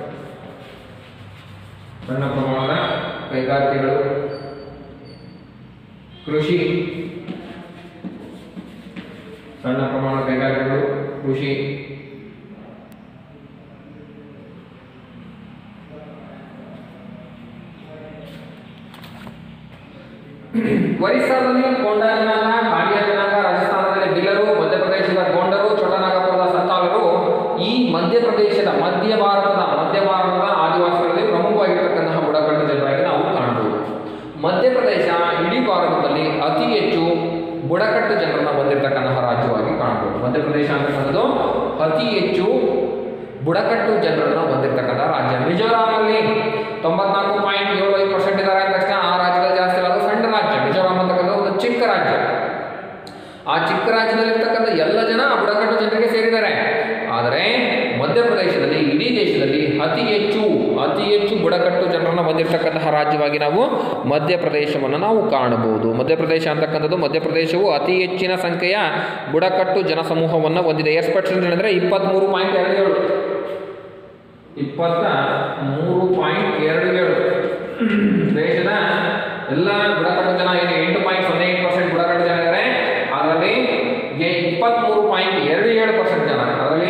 ಕೃಷಿ, ಸಣ್ಣ ಪ್ರಮಾಣದ ಕೈಗಾರಿಕೆಗಳು, ಕೃಷಿ, ಒರಿಸ್ಸಾದಲ್ಲಿ ಕೊಂಡ ಜನಾಂಗ, ಕಾಲಿಯ ಜನಾಂಗ, ರಾಜಸ್ಥಾನದಲ್ಲಿ ಬಿಲ್ಲರು, ಮಧ್ಯಪ್ರದೇಶದ ಗೊಂಡರು, ಚೋಟನಾಗಪುರದ ಸಂತಾಲರು ಈ ಮಧ್ಯಪ್ರದೇಶದ ಮಧ್ಯ ಭಾರತದ ಆದಿವಾಸಿಗಳಲ್ಲಿ ಪ್ರಮುಖವಾಗಿರತಕ್ಕಂತಹ ಬುಡಕಟ್ಟು ಜನರಾಗಿ ನಾವು ಕಾಣಬಹುದು. ಮಧ್ಯಪ್ರದೇಶ ಇಡೀ ಭಾರತದಲ್ಲಿ ಅತಿ ಹೆಚ್ಚು ಬುಡಕಟ್ಟು ಜನರನ್ನು ಹೊಂದಿರತಕ್ಕಂತಹ ರಾಜ್ಯವಾಗಿ ಕಾಣಬಹುದು. ಮಧ್ಯಪ್ರದೇಶ ಅಂತಕ್ಕಂಥದ್ದು ಅತಿ ಹೆಚ್ಚು ಬುಡಕಟ್ಟು ಜನರನ್ನು ಹೊಂದಿರತಕ್ಕಂಥ ರಾಜ್ಯ. ಮಿಜೋರಾಂನಲ್ಲಿ 94.75% ಇದ್ದಾರೆ ಅಂದ ತಕ್ಷಣ ಆ ರಾಜ್ಯದಲ್ಲಿ ಜಾಸ್ತಿ ಇರೋದು ಸಣ್ಣ ರಾಜ್ಯ. ಮಿಜೋರಾಂ ಅಂತಕ್ಕಂಥ ಒಂದು ಚಿಕ್ಕ ರಾಜ್ಯ. ಆ ಚಿಕ್ಕ ರಾಜ್ಯದಲ್ಲಿರ್ತಕ್ಕಂಥ ಎಲ್ಲ ಜನ ಬುಡಕಟ್ಟು ಜನರಿಗೆ ಸೇರಿದ್ದಾರೆ. ಆದರೆ ಮಧ್ಯಪ್ರದೇಶದಲ್ಲಿ ಇಡೀ ದೇಶದಲ್ಲಿ ಅತಿ ಹೆಚ್ಚು ಬುಡಕಟ್ಟು ಜನರನ್ನು ಹೊಂದಿರತಕ್ಕಂತಹ ರಾಜ್ಯವಾಗಿ ನಾವು ಮಧ್ಯಪ್ರದೇಶವನ್ನು ನಾವು ಕಾಣಬಹುದು. ಮಧ್ಯಪ್ರದೇಶ ಅಂತಕ್ಕಂಥದ್ದು, ಮಧ್ಯಪ್ರದೇಶವು ಅತಿ ಹೆಚ್ಚಿನ ಸಂಖ್ಯೆಯ ಬುಡಕಟ್ಟು ಜನಸಮೂಹವನ್ನು ಹೊಂದಿದೆ. ಎಷ್ಟು ಪರ್ಸೆಂಟ್ ಹೇಳಿದ್ರೆ 23.27. ದೇಶದ ಎಲ್ಲ ಬುಡಕಟ್ಟು ಜನ ಏನು 8.08% ಬುಡಕಟ್ಟು ಜನ ಇದ್ದಾರೆ. ಅದರಲ್ಲಿ 23.27% ಜನ, ಅದರಲ್ಲಿ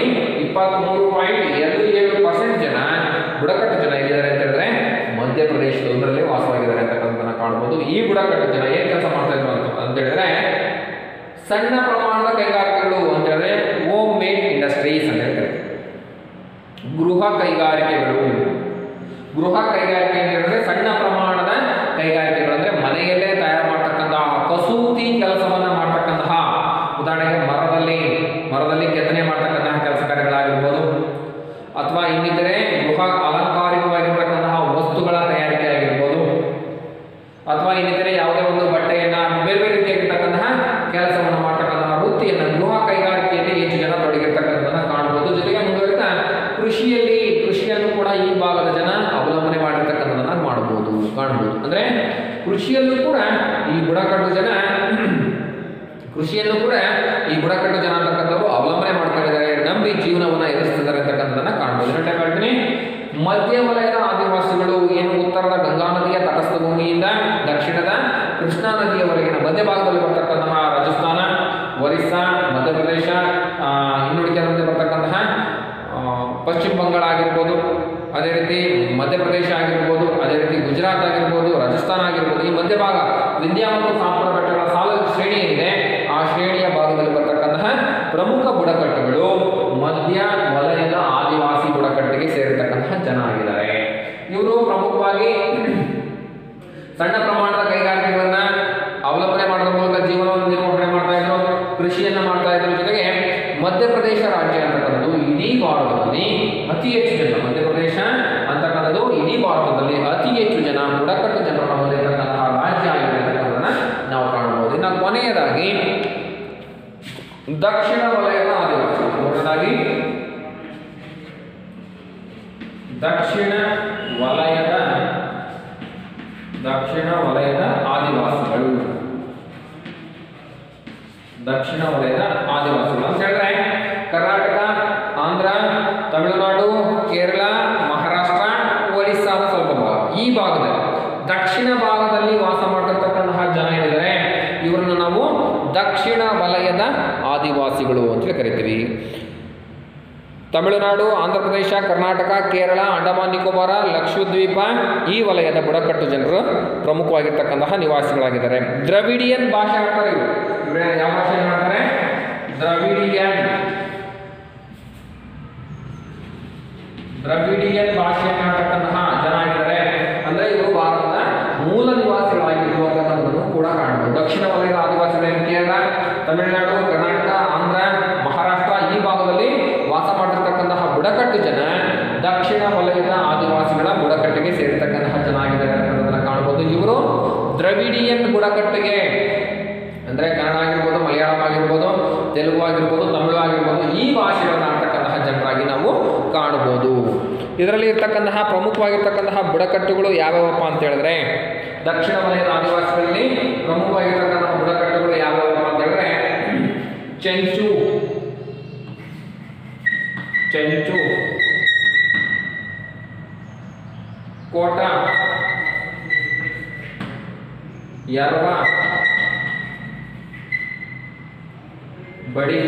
23.27% ಜನ ಬುಡಕಟ್ಟು ಜನ ಇದ್ದಾರೆ ಅಂತ ಹೇಳಿದ್ರೆ ಮಧ್ಯಪ್ರದೇಶದೊಂದರಲ್ಲಿ ವಾಸವಾಗಿದ್ದಾರೆ ಅಂತಕ್ಕಂಥದ್ದನ್ನ ಕಾಣಬಹುದು. ಈ ಬುಡಕಟ್ಟು ಜನ ಏನ್ ಕೆಲಸ ಮಾಡ್ತಾ ಇದ್ರು ಅಂತ ಹೇಳಿದ್ರೆ ಸಣ್ಣ ಪ್ರಮಾಣದ ಕೈಗಾರಿಕೆಗಳು ಅಂತ ಹೇಳಿದ್ರೆ ಹೋಮ್ ಮೇಡ್ ಇಂಡಸ್ಟ್ರೀಸ್ ಅಂತ ಹೇಳ್ತಾರೆ. ಗೃಹ ಕೈಗಾರಿಕೆ ಅಂತ ಹೇಳಿದ್ರೆ ಸಣ್ಣ ಪ್ರಮಾಣದ ಕೈಗಾರಿಕೆಗಳು ಅಂದ್ರೆ ಮನೆಯಲ್ಲೇ ತಯಾರು ಮಾಡ್ತಕ್ಕಂತಹ ಕಸೂತಿ ಕೆಲಸವನ್ನ ಮಾಡ್ತಕ್ಕಂತಹ, ಉದಾಹರಣೆಗೆ ಮರದಲ್ಲಿ ಕೆತ್ತನೆ ಮಾಡ್ತಕ್ಕಂತಹ ಕೆಲಸ ಕಾರ್ಯಗಳಾಗಿರ್ಬೋದು, ಅಥವಾ ಇನ್ನಿತರೆ ಗೃಹ ಅಲಂಕಾರಿಕವಾಗಿರ್ತಕ್ಕಂತಹ ವಸ್ತುಗಳ ತಯಾರಿಕೆ ಆಗಿರ್ಬೋದು, ಅಥವಾ ಇನ್ನಿತರೆ ಯಾವುದೇ ಒಂದು ಬಟ್ಟೆಯನ್ನ ಬೇರೆ ಬೇರೆ ರೀತಿಯಾಗಿರ್ತಕ್ಕಂತಹ ಕೆಲಸವನ್ನು ಮಾಡ್ತಕ್ಕಂತಹ ವೃತ್ತಿಯನ್ನು ಗೃಹ ಕೈಗಾರಿಕೆಯಲ್ಲಿ ಹೆಚ್ಚು ಜನ ತೊಡಗಿರ್ತಕ್ಕಂಥದ್ದನ್ನ ಕಾಣಬಹುದು. ಜೊತೆಗೆ ಮುಂದುವರಿತಾ ಕೃಷಿಯನ್ನು ಕೂಡ ಈ ಭಾಗದ ಜನ ಅವಲಂಬನೆ ಮಾಡಿರ್ತಕ್ಕಂಥದ್ದನ್ನ ಕಾಣಬಹುದು. ಅಂದ್ರೆ ಕೃಷಿಯಲ್ಲೂ ಕೂಡ ಈ ಬುಡಕಟ್ಟು ಜನ ಅಂತಕ್ಕಂಥವ್ರು ಅವಲಂಬನೆ ಮಾಡ್ಕೊಂಡಿದ್ದಾರೆ, ನಂಬಿ ಜೀವನವನ್ನ ಎದುರಿಸ್ತಿದ್ದಾರೆ ಅಂತಕ್ಕಂಥದ್ದನ್ನ ಕಾಣಬಹುದು. ಹೇಳ್ತೀನಿ, ಮಧ್ಯ ವಲಯದ ಆದಿವಾಸಿಗಳು ಏನು ಉತ್ತರದ ಗಂಗಾ ನದಿಯ ತಟಸ್ಥ ಭೂಮಿಯಿಂದ ದಕ್ಷಿಣದ ಕೃಷ್ಣಾ ನದಿಯವರೆಗಿನ ಮಧ್ಯಭಾಗದಲ್ಲಿ ಬರ್ತಕ್ಕಂತಹ ರಾಜಸ್ಥಾನ, ಒರಿಸ್ಸಾ, ಮಧ್ಯಪ್ರದೇಶ, ಇನ್ನುಳಿಕೆಯಲ್ಲಿ ಬರ್ತಕ್ಕಂತಹ ಪಶ್ಚಿಮ ಬಂಗಾಳ ಆಗಿರ್ಬೋದು, ಅದೇ ರೀತಿ ಮಧ್ಯಪ್ರದೇಶ ಆಗಿರ್ಬೋದು, ಅದೇ ರೀತಿ ಗುಜರಾತ್ ಆಗಿರ್ಬೋದು, ರಾಜಸ್ಥಾನ ಆಗಿರ್ಬೋದು, ಈ ಮಧ್ಯಭಾಗ ವಿಂಧ್ಯ ಮತ್ತು ಸಾತ್ಪುರ ಬೆಟ್ಟಗಳ ಶ್ರೇಣಿ ಏನಿದೆ ಆ ಶ್ರೇಣಿಯ ಭಾಗದಲ್ಲಿ ಬರ್ತಕ್ಕಂತಹ ಪ್ರಮುಖ ಬುಡಕಟ್ಟುಗಳು ಮಧ್ಯ ವಲಯದ ಆದಿವಾಸಿ ಬುಡಕಟ್ಟಿಗೆ ಸೇರಿರ್ತಕ್ಕಂತಹ ಜನ ಆಗಿದ್ದಾರೆ. ಇವರು ಪ್ರಮುಖವಾಗಿ ಸಣ್ಣ ಪ್ರಮಾಣದ ಕೈಗಾರಿಕೆಗಳನ್ನ ಅವಲಂಬನೆ ಮಾಡೋದ್ರ ಮೂಲಕ ಜೀವನವನ್ನು ನಿರ್ವಹಣೆ ಮಾಡ್ತಾ ಇದ್ರು, ಕೃಷಿಯನ್ನ ಮಾಡ್ತಾ ಇದ್ರು. ಜೊತೆಗೆ ಮಧ್ಯಪ್ರದೇಶ ರಾಜ್ಯ ಅಂತಕ್ಕಂಥದ್ದು ಇಡೀ ಭಾರತದಲ್ಲಿ ಅತಿ ಹೆಚ್ಚು ಜನ, ಮಧ್ಯಪ್ರದೇಶ ಅಂತಕ್ಕಂಥದ್ದು ಇಡೀ ಭಾರತದಲ್ಲಿ ಅತಿ ಹೆಚ್ಚು ಜನ ಬುಡಕಟ್ಟು ಜನರನ್ನು ಹೊಂದಿರತಕ್ಕಂತಹ ರಾಜ್ಯ ಆಗಿರತಕ್ಕಂಥದ್ದನ್ನ ನಾವು ಕಾಣಬಹುದು. ಇನ್ನು ಕೊನೆಯದಾಗಿ ದಕ್ಷಿಣ ವಲಯದ ಆದಿವಾಸಿಗಳು. ಮೊದಲದಾಗಿ ದಕ್ಷಿಣ ವಲಯದ ಆದಿವಾಸಿಗಳು ಅಂತ ಹೇಳಿದ್ರೆ ಕರ್ನಾಟಕ, ಆಂಧ್ರ, ತಮಿಳುನಾಡು, ಕೇರಳ, ಮಹಾರಾಷ್ಟ್ರ, ಒರಿಸ್ಸಾದ ಸ್ವಲ್ಪ ಭಾಗ, ಈ ಭಾಗದಲ್ಲಿ ದಕ್ಷಿಣ ಭಾಗದಲ್ಲಿ ವಾಸ ಮಾಡಿರ್ತಕ್ಕಂತಹ ಜನ ಏನಿದ್ದಾರೆ ಇವರನ್ನು ನಾವು ದಕ್ಷಿಣ ವಲಯದ ಆದಿವಾಸಿಗಳು ಅಂತೇಳಿ ಕರಿತೀವಿ. ತಮಿಳುನಾಡು, ಆಂಧ್ರ ಪ್ರದೇಶ, ಕರ್ನಾಟಕ, ಕೇರಳ, ಅಂಡಮಾನ್ ನಿಕೋಬಾರ, ಲಕ್ಷದ್ವೀಪ ಈ ವಲಯದ ಬುಡಕಟ್ಟು ಜನರು ಪ್ರಮುಖವಾಗಿರ್ತಕ್ಕಂತಹ ನಿವಾಸಿಗಳಾಗಿದ್ದಾರೆ. ದ್ರವಿಡಿಯನ್ ಭಾಷೆ ಆಡ್ತಾರೆ ಇವರು. ಯಾವ ಭಾಷೆ ಮಾಡ್ತಾರೆ? ದ್ರವಿಡಿಯನ್ ಭಾಷೆ ಮಾಡ್ತಕ್ಕಂತಹ ಜನ ಆಗಿದ್ದಾರೆ. ಅಂದ್ರೆ ಇವರು ಭಾರತದ ಮೂಲ ನಿವಾಸಿಗಳಾಗಿರುವಂತಕ್ಕಂಥದ್ದನ್ನು ಕೂಡ ಕಾಣಬಹುದು. ದಕ್ಷಿಣ ವಲಯದ ಆದಿವಾಸಿಗಳು ಕೇರಳ, ತಮಿಳುನಾಡು, ಕರ್ನಾಟಕ, ಆಂಧ್ರ, ಮಹಾರಾಷ್ಟ್ರ ಈ ಭಾಗದಲ್ಲಿ ವಾಸ ಮಾಡಿರ್ತಕ್ಕಂತಹ ಬುಡಕಟ್ಟು ದಕ್ಷಿಣ ವಲಯದ ಆದಿವಾಸಿಗಳ ಬುಡಕಟ್ಟಿಗೆ ಸೇರಿರ್ತಕ್ಕಂತಹ ಜನ ಆಗಿದ್ದಾರೆ ಅನ್ನೋದನ್ನ ಕಾಣಬಹುದು. ಇವರು ದ್ರವಿಡಿಯನ್ ಬುಡಕಟ್ಟಿಗೆ ಅಂದರೆ ಕನ್ನಡ ಆಗಿರ್ಬೋದು, ಮಲಯಾಳಂ ಆಗಿರ್ಬೋದು, ತೆಲುಗು ಆಗಿರ್ಬೋದು, ತಮಿಳು ಆಗಿರ್ಬೋದು, ಈ ಭಾಷೆಗಳನ್ನು ಆಡ್ತಕ್ಕಂತಹ ಜನರಾಗಿ ನಾವು ಕಾಣಬಹುದು. ಇದರಲ್ಲಿ ಇರ್ತಕ್ಕಂತಹ ಪ್ರಮುಖವಾಗಿರ್ತಕ್ಕಂತಹ ಬುಡಕಟ್ಟುಗಳು ಯಾವ್ಯಾವಪ್ಪ ಅಂತ ಹೇಳಿದ್ರೆ, ದಕ್ಷಿಣ ವಲಯದ ಆದಿವಾಸಿಗಳಲ್ಲಿ ಪ್ರಮುಖವಾಗಿರ್ತಕ್ಕಂತಹ ಬುಡಕಟ್ಟುಗಳು ಯಾವ್ಯಾವಪ್ಪ ಅಂತ ಹೇಳಿದ್ರೆ ಚೆಂಚು, ಕೋಟ, ಯರ್ವ, ಬಡಿಗ,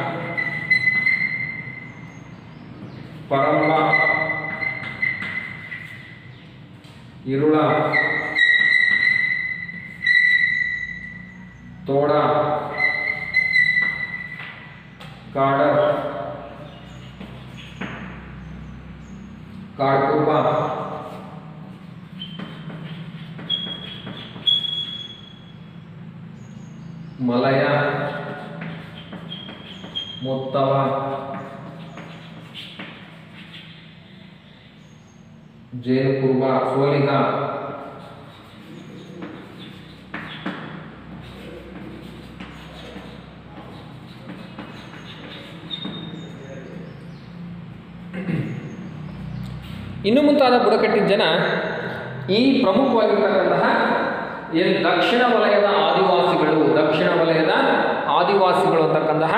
ಪರಂಬ, ಇರುಳ, ತೋಡ, ಕಾಡ, ಕಾಡ್ಕುಬ್ಬ, ಮಲಯ, ಮುತ್ತವ, ಜೇನುಕುರುಬ, ಸೋಲಿಗ, ಇನ್ನು ಮುಂತಾದ ಬುಡಕಟ್ಟಿನ ಜನ ಈ ಪ್ರಮುಖವಾಗಿರ್ತಕ್ಕಂತಹ ಏನು ದಕ್ಷಿಣ ವಲಯದ ಆದಿವಾಸಿಗಳು ಅಂತಕ್ಕಂತಹ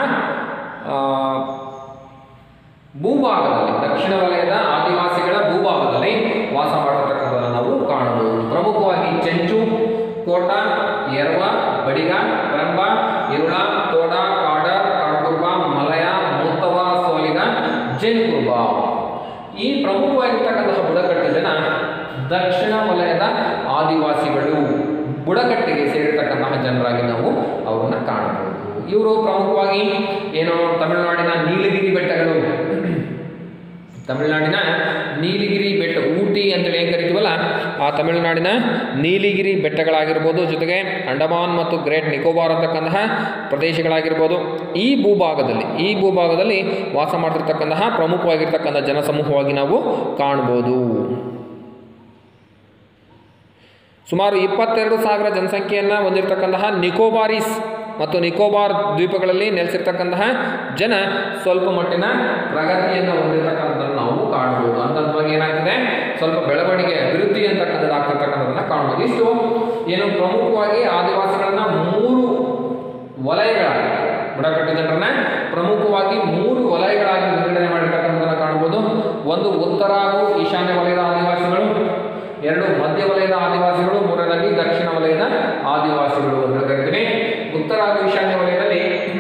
ಭೂಭಾಗದಲ್ಲಿ, ದಕ್ಷಿಣ ವಲಯದ ಆದಿವಾಸಿಗಳ ಭೂಭಾಗದಲ್ಲಿ ವಾಸ ಮಾಡತಕ್ಕಂಥದ್ದನ್ನು ನಾವು ಕಾಣಬಹುದು. ಪ್ರಮುಖವಾಗಿ ಚೆಂಚು, ಕೋಟ, ಯರ್ವ, ಬಡಿಗ, ಪರಂಬ, ಇರುಳ, ತೋಡ, ಕಾಡ, ಕಾಡ್ಕುರ್ಬ, ಮಲಯ, ಮುತ್ತವ, ಸೋಲಿಗ, ಜೇನುಕುರುಬ. ಈ ಪ್ರಮುಖವಾಗಿರ್ತಕ್ಕಂತಹ ಬುಡಕಟ್ಟು ಜನ ದಕ್ಷಿಣ ವಲಯದ ಆದಿವಾಸಿಗಳು ಬುಡಕಟ್ಟಿಗೆ ಸೇರಿರ್ತಕ್ಕಂತಹ ಜನರಾಗಿ ನಾವು ಅವರನ್ನ ಕಾಣಬಹುದು. ಇವರು ಪ್ರಮುಖವಾಗಿ ಏನು ತಮಿಳುನಾಡಿನ ನೀಲಗಿರಿ ಬೆಟ್ಟಗಳು, ತಮಿಳುನಾಡಿನ ನೀಲಗಿರಿ ಬೆಟ್ಟ, ಊಟಿ ಅಂತೇಳಿ ಏನು ಕರಿತೀವಲ್ಲ ಆ ತಮಿಳುನಾಡಿನ ನೀಲಗಿರಿ ಬೆಟ್ಟಗಳಾಗಿರ್ಬೋದು, ಜೊತೆಗೆ ಅಂಡಮಾನ್ ಮತ್ತು ಗ್ರೇಟ್ ನಿಕೋಬಾರ್ ಅಂತಕ್ಕಂತಹ ಪ್ರದೇಶಗಳಾಗಿರ್ಬೋದು, ಈ ಭೂಭಾಗದಲ್ಲಿ ವಾಸ ಮಾಡ್ತಿರ್ತಕ್ಕಂತಹ ಪ್ರಮುಖವಾಗಿರ್ತಕ್ಕಂಥ ಜನಸಮೂಹವಾಗಿ ನಾವು ಕಾಣ್ಬೋದು. ಸುಮಾರು 22,000 ಜನಸಂಖ್ಯೆಯನ್ನು ಹೊಂದಿರತಕ್ಕಂತಹ ನಿಕೋಬಾರೀಸ್ ಮತ್ತು ನಿಕೋಬಾರ್ ದ್ವೀಪಗಳಲ್ಲಿ ನೆಲೆಸಿರ್ತಕ್ಕಂತಹ ಜನ ಸ್ವಲ್ಪ ಮಟ್ಟಿನ ಪ್ರಗತಿಯನ್ನು ಹೊಂದಿರತಕ್ಕಂಥದ್ದನ್ನು ನಾವು ಕಾಣಬಹುದು. ಹಂತವಾಗಿ ಏನಾಗ್ತಿದೆ, ಸ್ವಲ್ಪ ಬೆಳವಣಿಗೆ, ಅಭಿವೃದ್ಧಿ ಅಂತಕ್ಕಂಥದ್ದು ಆಗ್ತಿರ್ತಕ್ಕಂಥದ್ದನ್ನು ಕಾಣಬಹುದು. ಇಷ್ಟು ಏನು ಪ್ರಮುಖವಾಗಿ ಆದಿವಾಸಿಗಳನ್ನ 3 ವಲಯಗಳಾಗಿ, ಬುಡಕಟ್ಟು ಜನರನ್ನ ಪ್ರಮುಖವಾಗಿ 3 ವಲಯಗಳಾಗಿ ವಿಂಗಡಣೆ ಮಾಡಿರ್ತಕ್ಕಂಥದ್ದನ್ನು ಕಾಣಬಹುದು. ಒಂದು ಉತ್ತರ ಹಾಗೂ ಈಶಾನ್ಯ ವಲಯದ ಆದಿವಾಸಿಗಳು, 2 ಮಧ್ಯ ವಲಯದ ಆದಿವಾಸಿಗಳು, 3ನೇದಾಗಿ ದಕ್ಷಿಣ ವಲಯದ ಆದಿವಾಸಿಗಳು ಅಂತ ಕರಿತೀವಿ. ಉತ್ತರ ಹಾಗೂ ಈಶಾನ್ಯ ವಲಯದಲ್ಲಿ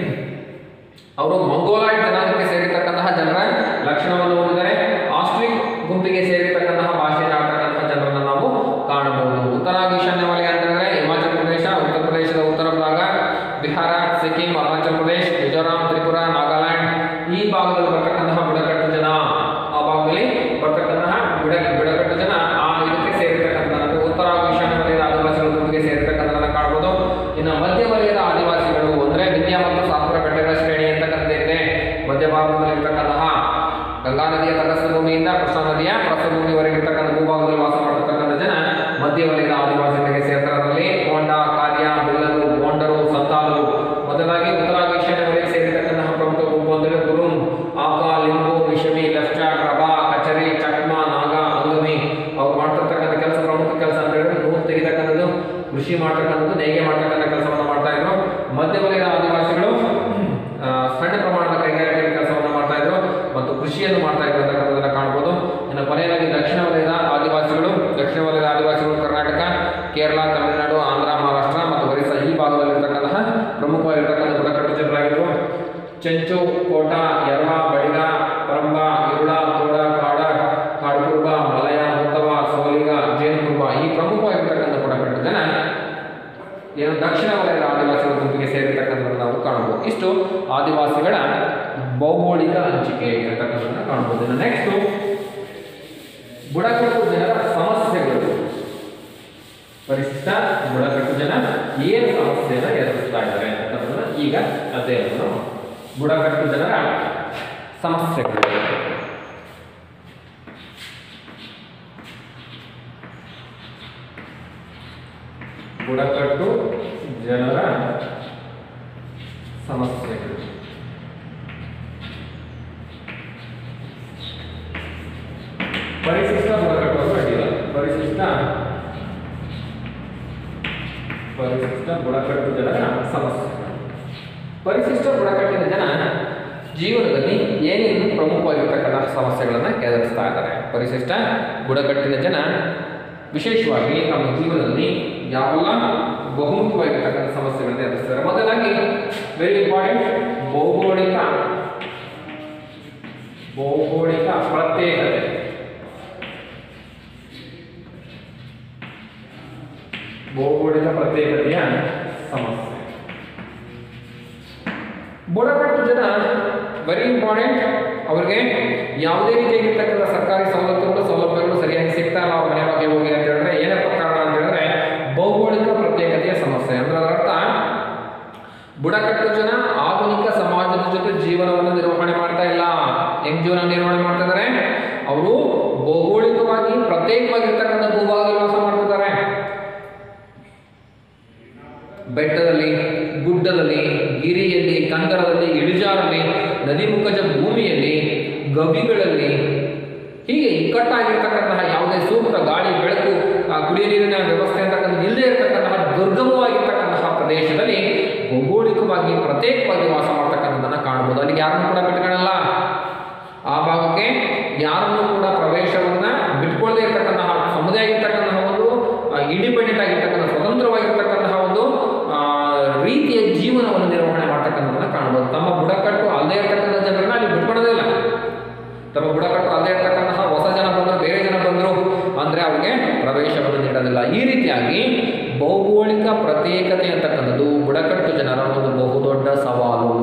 ಅವರು ಮಂಗೋಲಾಯ್ಡ್ ಜನಾಂಗಕ್ಕೆ ಸೇರಿರ್ತಕ್ಕಂತಹ ಜನರ ಲಕ್ಷಣವನ್ನು ಹೊಂದಿದ್ದಾರೆ. ಆಸ್ಟ್ರಿಕ್ ಗುಂಪಿಗೆ ಸೇರಿರ್ತಕ್ಕಂತಹ ಭಾಷೆಯನ್ನು ಆಡ್ತಕ್ಕಂತಹ ಜನರನ್ನು ನಾವು ಕಾಣಬಹುದು. ಉತ್ತರ ಹಾಗೂ ಈಶಾನ್ಯ ವಲಯ ಅಂತ ಹೇಳಿದ್ರೆ ಹಿಮಾಚಲ ಪ್ರದೇಶ, ಉತ್ತರ ಪ್ರದೇಶದ ಉತ್ತರ ಭಾಗ, ಬಿಹಾರ, ಸಿಕ್ಕಿಂ, ಅರುಣಾಚಲ ಪ್ರದೇಶ, ಮಿಜೋರಾಂ, ತ್ರಿಪುರಾ, ನಾಗಾಲ್ಯಾಂಡ್, ಈ ಭಾಗದಲ್ಲಿ ಬರ್ತಕ್ಕಂತಹ ಬುಡಕಟ್ಟು ಜನ, ಆ ಭಾಗದಲ್ಲಿ ಬರ್ತಕ್ಕಂತಹ ಬುಡಕಟ್ಟು ಜನ ಆ ಇದಕ್ಕೆ ಸೇರಿರ್ತಕ್ಕಂತಹ ಉತ್ತರ ಹಾಗೂ ಈಶಾನ್ಯ ವಲಯದ ಆದಿವಾಸಿಗಳ ಗುಂಪಿಗೆ ಸೇರಿರ್ತಕ್ಕಂಥದ್ದನ್ನು ಕಾಣಬಹುದು. ಇನ್ನು ಮಧ್ಯ ವಲಯದ ಆದಿವಾಸಿಗಳು ಅಂದ್ರೆ ವಿಂಧ್ಯ ಮತ್ತು ಸಾತ್ಪುರ ಬೆಟ್ಟಗಳ ಶ್ರೇಣಿ ಅಂತ ಕರೆದಿದೆ. ಮಧ್ಯ ಭಾರತದಲ್ಲಿರ್ತಕ್ಕಂತಹ ಗಂಗಾ ನದಿಯ ತಟಸ್ಥ ಭೂಮಿಯಿಂದ ಕೃಷ್ಣಾ ನದಿಯ ಪ್ರಸ್ಥಭೂಮಿವರೆಗೆ ಇರ್ತಕ್ಕಂಥ ಭೂಭಾಗದಲ್ಲಿ ವಾಸ ಮಾಡತಕ್ಕಂಥ ಜನ ಮಧ್ಯ ವಲಯದ ಆದಿವಾಸಿಗಳಿಗೆ ಸೇರ್ತಾರೆ. ಅದರಲ್ಲಿ ಕೊಂಡ, ಕಾರ್ಯ, ಬಿಲ್ಲರು, ಗೋಂಡರು, ಸಂತಾಲರು. ಮೊದಲಾಗಿ ಉತ್ತರ ಹಾಗೂ ಈಶಾನ್ಯ ವಲಯಕ್ಕೆ ಸೇರಿರ್ತಕ್ಕಂತಹ ಪ್ರಮುಖ ಗುಂಪು ಅಂದರೆ ಗುರುಂ, ಆಕ, ಲಿಂಬು, ಮಿಶಮಿ, ಲೆಫ್ಚಾಟ್, ರಬಾ, ಕಚರಿ, ಚಕ್ಮ, ನಾಗ, ಅಂಗಮಿ. ಅವ್ರು ಮಾಡ್ತಿರ್ತಕ್ಕಂಥ ಕೆಲಸ, ಪ್ರಮುಖ ಕೆಲಸ ಅಂತ ಹೇಳಿದ್ರೆ ನೂಲು ತೆಗಿತಕ್ಕಂಥದ್ದು, ಕೃಷಿ ಮಾಡ್ತಕ್ಕಂಥದ್ದು, ನೇಯ್ಗೆ ಮಾಡ್ತಕ್ಕಂಥ ಕೆಲಸವನ್ನು ಮಾಡ್ತಾ ಇದ್ರು. ಮಧ್ಯ ವಲಯದ ಆದಿವಾಸಿಗಳು ಸಣ್ಣ ಪ್ರಮಾಣದ ಕೈಗಾರಿಕೆ ಕೆಲಸವನ್ನು ಮಾಡ್ತಾ ಇದ್ರು ಮತ್ತು ಕೃಷಿಯನ್ನು ಮಾಡ್ತಾ ಇದ್ರು ಅಂತಕ್ಕಂಥದ್ದನ್ನು ಕಾಣಬಹುದು. ಇನ್ನು ಕೊನೆಯದಾಗಿ ದಕ್ಷಿಣ ವಲಯದ ಆದಿವಾಸಿಗಳು ಕರ್ನಾಟಕ, ಕೇರಳ, ತಮಿಳುನಾಡು, ಆಂಧ್ರ, ಮಹಾರಾಷ್ಟ್ರ ಮತ್ತು ಒರಿಸ್ಸಾ ಈ ಭಾಗದಲ್ಲಿರ್ತಕ್ಕಂತಹ ಪ್ರಮುಖವಾಗಿರ್ತಕ್ಕಂಥ ಬುಡಕಟ್ಟು ಜನರಾಗಿರುವ ಚೆಂಚು, ಕೋಟ, ಯರ್ವ, ಬಡಿಗ, ಪರಂಬ, ಇರುಳ, ತೋಡ, ಕಾಡ, ಕಾಡ್ಕುರ್ಬ, ಮಲಯ, ಮುತ್ತವ, ಸೋಲಿಗ, ಜೇನುಕುರುಬ ಈ ಪ್ರಮುಖವಾಗಿರ್ತಕ್ಕಂಥ ಬುಡಕಟ್ಟು ಜನ ಏನು ದಕ್ಷಿಣ ವಲಯದ ಆದಿವಾಸಿಗಳ ಗುಂಪಿಗೆ ಸೇರಿರ್ತಕ್ಕಂಥದ್ದು ನಾವು ಕಾಣಬಹುದು. ಇಷ್ಟು ಆದಿವಾಸಿಗಳ ಭೌಗೋಳಿಕ ಹಂಚಿಕೆ ಇರತಕ್ಕಂಥದ್ದನ್ನು ಕಾಣಬಹುದು. ಇನ್ನು ನೆಕ್ಸ್ಟು ಬುಡಕಟ್ಟು ಜನರ ಸಮಸ್ಯೆಗಳು. ಪರಿಶಿಷ್ಟ ಬುಡಕಟ್ಟು ಜನ ಏನು ಸಮಸ್ಯೆಯನ್ನು ಎದುರಿಸ್ತಾ ಇದ್ದಾರೆ ಅಂತಕ್ಕಂಥದ್ದನ್ನು ಈಗ ಅಧ್ಯಯನ. ಬುಡಕಟ್ಟು ಜನರ ಸಮಸ್ಯೆಗಳು. ಬುಡಕಟ್ಟು ಜನರ ಸಮಸ್ಯೆಗಳು. ಪರಿಶಿಷ್ಟ ಬುಡಕಟ್ಟು ಅಡ್ಡಿಲ್ಲ. ಪರಿಶಿಷ್ಟ ಬುಡಕಟ್ಟು ಜನರ ಸಮಸ್ಯೆಗಳು. ಪರಿಶಿಷ್ಟ ಬುಡಕಟ್ಟಿನ ಜನ ಜೀವನದಲ್ಲಿ ಏನೇನು ಪ್ರಮುಖವಾಗಿರ್ತಕ್ಕಂಥ ಸಮಸ್ಯೆಗಳನ್ನು ಎದುರಿಸ್ತಾ ಇದ್ದಾರೆ. ಪರಿಶಿಷ್ಟ ಬುಡಕಟ್ಟಿನ ಜನ ವಿಶೇಷವಾಗಿ ತಮ್ಮ ಜೀವನದಲ್ಲಿ ಯಾವೆಲ್ಲ ಬಹುಮುಖವಾಗಿರ್ತಕ್ಕಂಥ ಸಮಸ್ಯೆಗಳನ್ನು ಎದುರಿಸ್ತಾರೆ. ಮೊದಲಾಗಿ ವೆರಿ ಇಂಪಾರ್ಟೆಂಟ್, ಭೌಗೋಳಿಕ ಪ್ರತ್ಯೇಕತೆ. ಭೌಗೋಳಿಕ ಪ್ರತ್ಯೇಕತೆಯ ಸಮಸ್ಯೆ. ಬುಡಕಟ್ಟು ಜನ ವೆರಿ ಇಂಪಾರ್ಟೆಂಟ್, ಅವರಿಗೆ ಯಾವುದೇ ರೀತಿಯಾಗಿರ್ತಕ್ಕಂಥ ಸರ್ಕಾರಿ ಸೌಲಭ್ಯಗಳು ಸರಿಯಾಗಿ ಸಿಗ್ತಾ ಇಲ್ಲ. ಅವ್ರ ಮನೆ ಬಗ್ಗೆ ಹೋಗಿ ಅಂತ ಹೇಳಿದ್ರೆ ಏನಪ್ಪ ಕಾರಣ ಅಂತ ಹೇಳಿದ್ರೆ ಭೌಗೋಳಿಕ ಪ್ರತ್ಯೇಕತೆಯ ಸಮಸ್ಯೆ. ಅಂದ್ರೆ ಅದರ ಅರ್ಥ ಬುಡಕಟ್ಟು ಜನ ಆಧುನಿಕ ಸಮಾಜದ ಜೊತೆ ಜೀವನವನ್ನು ನಿರ್ವಹಣೆ ಮಾಡ್ತಾ ಇಲ್ಲ. ಹೆಂಗ್ ಜೀವನ ನಿರ್ವಹಣೆ ಮಾಡ್ತಾ ಇದ್ದಾರೆ? ಅವರು ಭೌಗೋಳಿಕವಾಗಿ ಪ್ರತ್ಯೇಕವಾಗಿರ್ತಕ್ಕಂಥ ಭೂಭಾಗದಲ್ಲಿ ವಾಸ ಮಾಡ್ತಿದ್ದಾರೆ. ಬೆಟ್ಟದಲ್ಲಿ, ಗುಡ್ಡದಲ್ಲಿ, ಗಿರಿಯಲ್ಲಿ, ಕಂದರದಲ್ಲಿ, ಇಳಿಜಾರಲ್ಲಿ, ನದಿಮುಖಜ ಭೂಮಿಯಲ್ಲಿ, ಗವಿಗಳಲ್ಲಿ, ಹೀಗೆ ಇಕ್ಕಟ್ಟಾಗಿರ್ತಕ್ಕಂತಹ ಯಾವುದೇ ಸೂಕ್ತ ಗಾಳಿ, ಬೆಳಕು, ಕುಡಿಯ ನೀರಿನ ವ್ಯವಸ್ಥೆ ಅಂತಕ್ಕಂಥ ಇಲ್ಲದೆ ಇರತಕ್ಕಂತಹ ದುರ್ಗಮವಾಗಿರ್ತಕ್ಕಂತಹ ಪ್ರದೇಶದಲ್ಲಿ ಭೌಗೋಳಿಕವಾಗಿ ಪ್ರತ್ಯೇಕವಾಗಿ ವಾಸ ಮಾಡ್ತಕ್ಕಂಥದ್ದನ್ನು ಕಾಣಬಹುದು. ಅಲ್ಲಿಗೆ ಯಾರನ್ನು ಕೂಡ ಬಿಟ್ಕೊಳ್ಳಲ್ಲ. ಆ ಭಾಗಕ್ಕೆ ಯಾರನ್ನು ಕೂಡ ಪ್ರವೇಶವನ್ನ ಬಿಟ್ಕೊಳ್ಳದೆ ಇರತಕ್ಕಂತಹ ಸಮುದಾಯ ಆಗಿರ್ತಕ್ಕಂತಹ ಒಂದು ಇಂಡಿಪೆಂಡೆಂಟ್ ಆಗಿರ್ತಕ್ಕಂಥ ಸ್ವತಂತ್ರವಾಗಿರ್ತಕ್ಕಂತಹ ಒಂದು ರೀತಿಯ ಜೀವನವನ್ನು ನಿರ್ವಹಣೆ ಮಾಡ್ತಕ್ಕಂಥದ್ದನ್ನ ಕಾಣಬಹುದು. ತಮ್ಮ ಬುಡಕಟ್ಟು ಅಲ್ಲದೆ ಇರತಕ್ಕಂಥ ಜನರನ್ನ ಅಲ್ಲಿ ಬಿಟ್ಕೊಳ್ಳೋದೇ ಇಲ್ಲ. ತಮ್ಮ ಬುಡಕಟ್ಟು ಅಲ್ಲದೆ ಇರತಕ್ಕಂತಹ ಹೊಸ ಜನ ಬಂದರು, ಬೇರೆ ಜನ ಬಂದರು ಅಂದ್ರೆ ಅವ್ರಿಗೆ ಪ್ರವೇಶವನ್ನು ನೀಡೋದಿಲ್ಲ. ಈ ರೀತಿಯಾಗಿ ಭೌಗೋಳಿಕ ಪ್ರತ್ಯೇಕತೆ ಅಂತಕ್ಕಂಥದ್ದು ಬುಡಕಟ್ಟು ಜನರ ಒಂದು ಬಹುದೊಡ್ಡ ಸವಾಲು.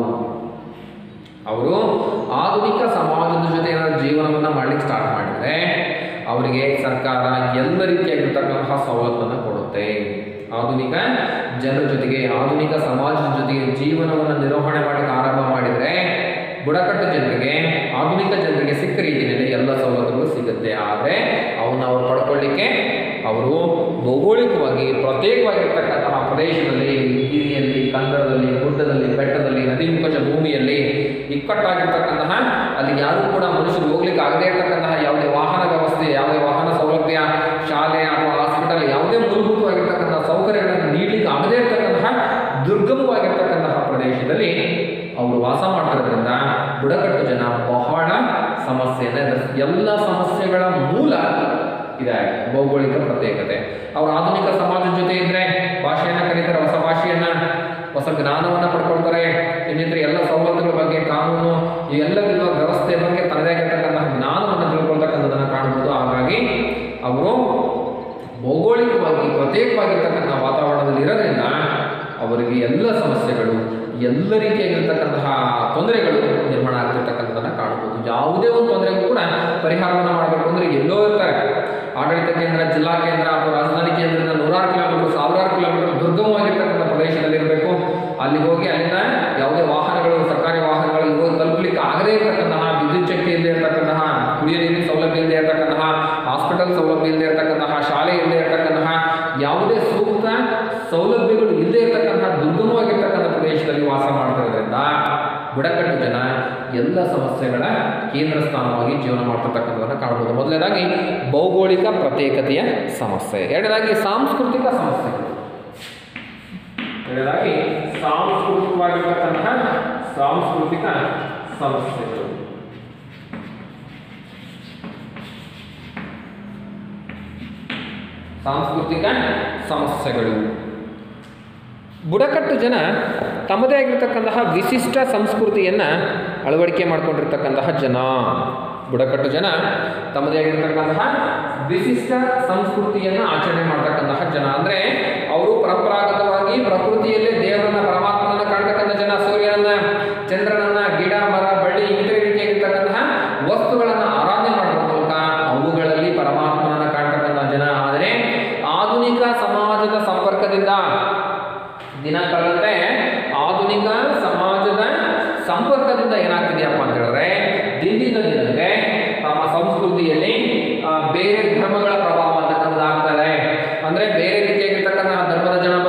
ಅವರು ಆಧುನಿಕ ಸಮಾಜದ ಜೊತೆ ಏನಾದರೂ ಜೀವನವನ್ನು ಮಾಡಲಿಕ್ಕೆ ಸ್ಟಾರ್ಟ್ ಮಾಡಿದರೆ ಅವರಿಗೆ ಸರ್ಕಾರ ಎಲ್ಲ ರೀತಿಯಾಗಿರ್ತಕ್ಕಂತಹ ಸವಲತ್ತನ್ನು ಕೊಡುತ್ತೆ. ಆಧುನಿಕ ಜನರ ಜೊತೆಗೆ, ಆಧುನಿಕ ಸಮಾಜದ ಜೊತೆಗೆ ಜೀವನವನ್ನು ನಿರ್ವಹಣೆ ಮಾಡಲಿಕ್ಕೆ ಆರಂಭ ಮಾಡಿದರೆ ಬುಡಕಟ್ಟು ಜನರಿಗೆ, ಆಧುನಿಕ ಜನರಿಗೆ ಸಿಕ್ಕ ರೀತಿಯಲ್ಲಿ ಎಲ್ಲ ಸವಲತ್ತುಗಳು ಸಿಗುತ್ತೆ. ಆದರೆ ಅವನ್ನ ಅವರು ಪಡ್ಕೊಳ್ಳಿಕ್ಕೆ ಅವರು ಭೌಗೋಳಿಕವಾಗಿ ಪ್ರತ್ಯೇಕವಾಗಿರ್ತಕ್ಕಂತಹ ಪ್ರದೇಶದಲ್ಲಿ, ಗಿರಿಯಲ್ಲಿ, ಕಂದರದಲ್ಲಿ, ಗುಡ್ಡದಲ್ಲಿ, ಬೆಟ್ಟದಲ್ಲಿ, ನದಿಮುಖಜ ಭೂಮಿಯಲ್ಲಿ ಇಕ್ಕಟ್ಟಾಗಿರ್ತಕ್ಕಂತಹ, ಅಲ್ಲಿ ಯಾರೂ ಕೂಡ ಮನುಷ್ಯರು ಹೋಗ್ಲಿಕ್ಕೆ ಆಗದೇ ಇರತಕ್ಕಂತಹ ಯಾವುದೇ ವಾಹನ ವ್ಯವಸ್ಥೆ, ಯಾವುದೇ ವಾಹನ ಸೌಲಭ್ಯ, ಶಾಲೆ ಅಥವಾ ಹಾಸ್ಪಿಟಲ್, ಯಾವುದೇ ಮೂಲಭೂತವಾಗಿರ್ತಕ್ಕಂತಹ ಸೌಕರ್ಯಗಳನ್ನು ನೀಡಲಿಕ್ಕೆ ಆಗದೇ ಇರತಕ್ಕಂತಹ ದುರ್ಗಮವಾಗಿರ್ತಕ್ಕಂತಹ ಪ್ರದೇಶದಲ್ಲಿ ಅವರು ವಾಸ ಮಾಡ್ತಿರೋದ್ರಿಂದ ಬುಡಕಟ್ಟು ಜನ ಬಹಳ ಸಮಸ್ಯೆಯನ್ನು ಎಲ್ಲ ಸಮಸ್ಯೆಗಳ ಮೂಲ ಇದಾಗಿದೆ ಭೌಗೋಳಿಕ ಪ್ರತ್ಯೇಕತೆ. ಅವರು ಆಧುನಿಕ ಸಮಾಜದ ಜೊತೆ ಇದ್ರೆ ಭಾಷೆಯನ್ನು ಕಲಿತಾರೆ, ಹೊಸ ಭಾಷೆಯನ್ನ, ಹೊಸ ಜ್ಞಾನವನ್ನು ಪಡ್ಕೊಳ್ತಾರೆ. ಇನ್ನಿತರ ಎಲ್ಲ ಸವಲತ್ತುಗಳ ಬಗ್ಗೆ, ಕಾನೂನು, ಈ ಎಲ್ಲ ವ್ಯವಸ್ಥೆಯ ಬಗ್ಗೆ ತನ್ನದೇ ಆಗಿರ್ತಕ್ಕಂತಹ ಜ್ಞಾನವನ್ನು ತಿಳ್ಕೊಳ್ತಕ್ಕಂಥದ್ದನ್ನು ಕಾಣಬಹುದು. ಹಾಗಾಗಿ ಅವರು ಭೌಗೋಳಿಕವಾಗಿ ಪ್ರತ್ಯೇಕವಾಗಿರ್ತಕ್ಕಂಥ ವಾತಾವರಣದಲ್ಲಿ ಇರೋದ್ರಿಂದ ಅವರಿಗೆ ಎಲ್ಲ ಸಮಸ್ಯೆಗಳು, ಎಲ್ಲ ರೀತಿಯಾಗಿರ್ತಕ್ಕಂತಹ ತೊಂದರೆಗಳು ನಿರ್ಮಾಣ ಆಗ್ತಿರ್ತಕ್ಕಂಥದ್ದನ್ನು ಕಾಣಬಹುದು. ಯಾವುದೇ ಒಂದು ತೊಂದರೆಗೂ ಕೂಡ ಪರಿಹಾರವನ್ನು ಮಾಡಬೇಕು ಅಂದರೆ ಎಲ್ಲೋ ಇರ್ತಾರೆ. ಆಡಳಿತ ಕೇಂದ್ರ, ಜಿಲ್ಲಾ ಕೇಂದ್ರ ಅಥವಾ ರಾಜಧಾನಿ ಕೇಂದ್ರದಿಂದ 100 ಕಿಲೋಮೀಟರ್, 1000 ಕಿಲೋಮೀಟರ್ ದುರ್ಗಮವಾಗಿರ್ತಕ್ಕಂಥ ಪ್ರದೇಶದಲ್ಲಿ ಇರಬೇಕು. ಅಲ್ಲಿ ಹೋಗಿ ಅಲ್ಲಿಂದ ಯಾವುದೇ ವಾಹನಗಳು, ಸರ್ಕಾರಿ ವಾಹನಗಳು ಹೋಗಿ ತಲುಪಲಿಕ್ಕೆ ಆಗದೇ ಇರತಕ್ಕಂತಹ, ವಿದ್ಯುತ್ ಶಕ್ತಿ ಇಲ್ಲದೆ ಇರತಕ್ಕಂತಹ, ಕುಡಿಯ ನೀರಿನ ಸೌಲಭ್ಯ ಇಲ್ಲದೆ ಇರತಕ್ಕಂತಹ, ಹಾಸ್ಪಿಟಲ್ ಸೌಲಭ್ಯ ಇಲ್ಲದೆ ಇರತಕ್ಕಂತಹ, ಶಾಲೆ ಇಲ್ಲದೆ ಇರತಕ್ಕಂತಹ, ಯಾವುದೇ ಸೂಕ್ತ ಸೌಲಭ್ಯಗಳು ಇಲ್ಲದೆ ಇರತಕ್ಕಂತಹ ದುರ್ಗಮವಾಗಿರ್ತಕ್ಕಂಥ ಪ್ರದೇಶದಲ್ಲಿ ವಾಸ ಮಾಡ್ತಿರೋದ್ರಿಂದ ಬುಡಕಟ್ಟು ಜನ ಎಲ್ಲ ಸಮಸ್ಯೆಗಳ ಕೇಂದ್ರ ಸ್ಥಾನವಾಗಿ ಜೀವನ ಮಾಡ್ತಿರ್ತಕ್ಕಂಥದ್ದನ್ನು ಕಾಣಬಹುದು. ಮೊದಲನೇದಾಗಿ ಭೌಗೋಳಿಕ ಪ್ರತ್ಯೇಕತೆಯ ಸಮಸ್ಯೆ, ಎರಡನೇದಾಗಿ ಸಾಂಸ್ಕೃತಿಕ ಸಮಸ್ಯೆಗಳು, ಎರಡನೇದಾಗಿ ಸಾಂಸ್ಕೃತಿಕವಾಗಿರ್ತಕ್ಕಂತಹ ಸಾಂಸ್ಕೃತಿಕ ಸಮಸ್ಯೆಗಳು. ಸಾಂಸ್ಕೃತಿಕ ಸಮಸ್ಯೆಗಳು. ಬುಡಕಟ್ಟು ಜನ ತಮ್ಮದೇ ಆಗಿರ್ತಕ್ಕಂತಹ ವಿಶಿಷ್ಟ ಸಂಸ್ಕೃತಿಯನ್ನು ಅಳವಡಿಕೆ ಮಾಡಿಕೊಂಡಿರ್ತಕ್ಕಂತಹ ಜನ. ಬುಡಕಟ್ಟು ಜನ ತಮ್ಮದೇ ಆಗಿರ್ತಕ್ಕಂತಹ ವಿಶಿಷ್ಟ ಸಂಸ್ಕೃತಿಯನ್ನು ಆಚರಣೆ ಮಾಡ್ತಕ್ಕಂತಹ ಜನ. ಅಂದರೆ ಅವರು ಪರಂಪರಾಗತವಾಗಿ ಪ್ರಕೃತಿಯಲ್ಲೇ ದೇವರನ್ನ, ಪರಮಾತ್ಮನನ್ನ ಕಾಣ್ತಕ್ಕಂಥ ಜನ. ಸೂರ್ಯನನ್ನ, ಚಂದ್ರನನ್ನ, ಗಿಡ, ಮರ, ಬಳ್ಳಿ, ಇತರೆ ರೀತಿಯಾಗಿರ್ತಕ್ಕಂತಹ ವಸ್ತುಗಳನ್ನು ಆರಾಧನೆ ಮಾಡುವ ಮೂಲಕ ಅವುಗಳಲ್ಲಿ ಪರಮಾತ್ಮನನ್ನ ಕಾಣ್ತಕ್ಕಂಥ ಜನ. ಆದರೆ ಆಧುನಿಕ ಸಮಾಜದ ಸಂಪರ್ಕದಿಂದ ದಿನ ಕಳೆದಂತೆ ಆಧುನಿಕ ಸಮಾಜದ ಸಂಪರ್ಕದಿಂದ ಏನಾಗ್ತಿದೆಯಪ್ಪ ಅಂತ ಹೇಳಿದ್ರೆ ದಿನದಿಂದ ದಿನಕ್ಕೆ ತಮ್ಮ ಸಂಸ್ಕೃತಿಯಲ್ಲಿ ಬೇರೆ ಧರ್ಮಗಳ ಪ್ರಭಾವ ಅಂತಕ್ಕಂಥದ್ದು ಆಗ್ತಾ ಇದೆ. ಅಂದ್ರೆ ಬೇರೆ ರೀತಿಯಾಗಿರ್ತಕ್ಕಂಥ ಧರ್ಮದ ಜನ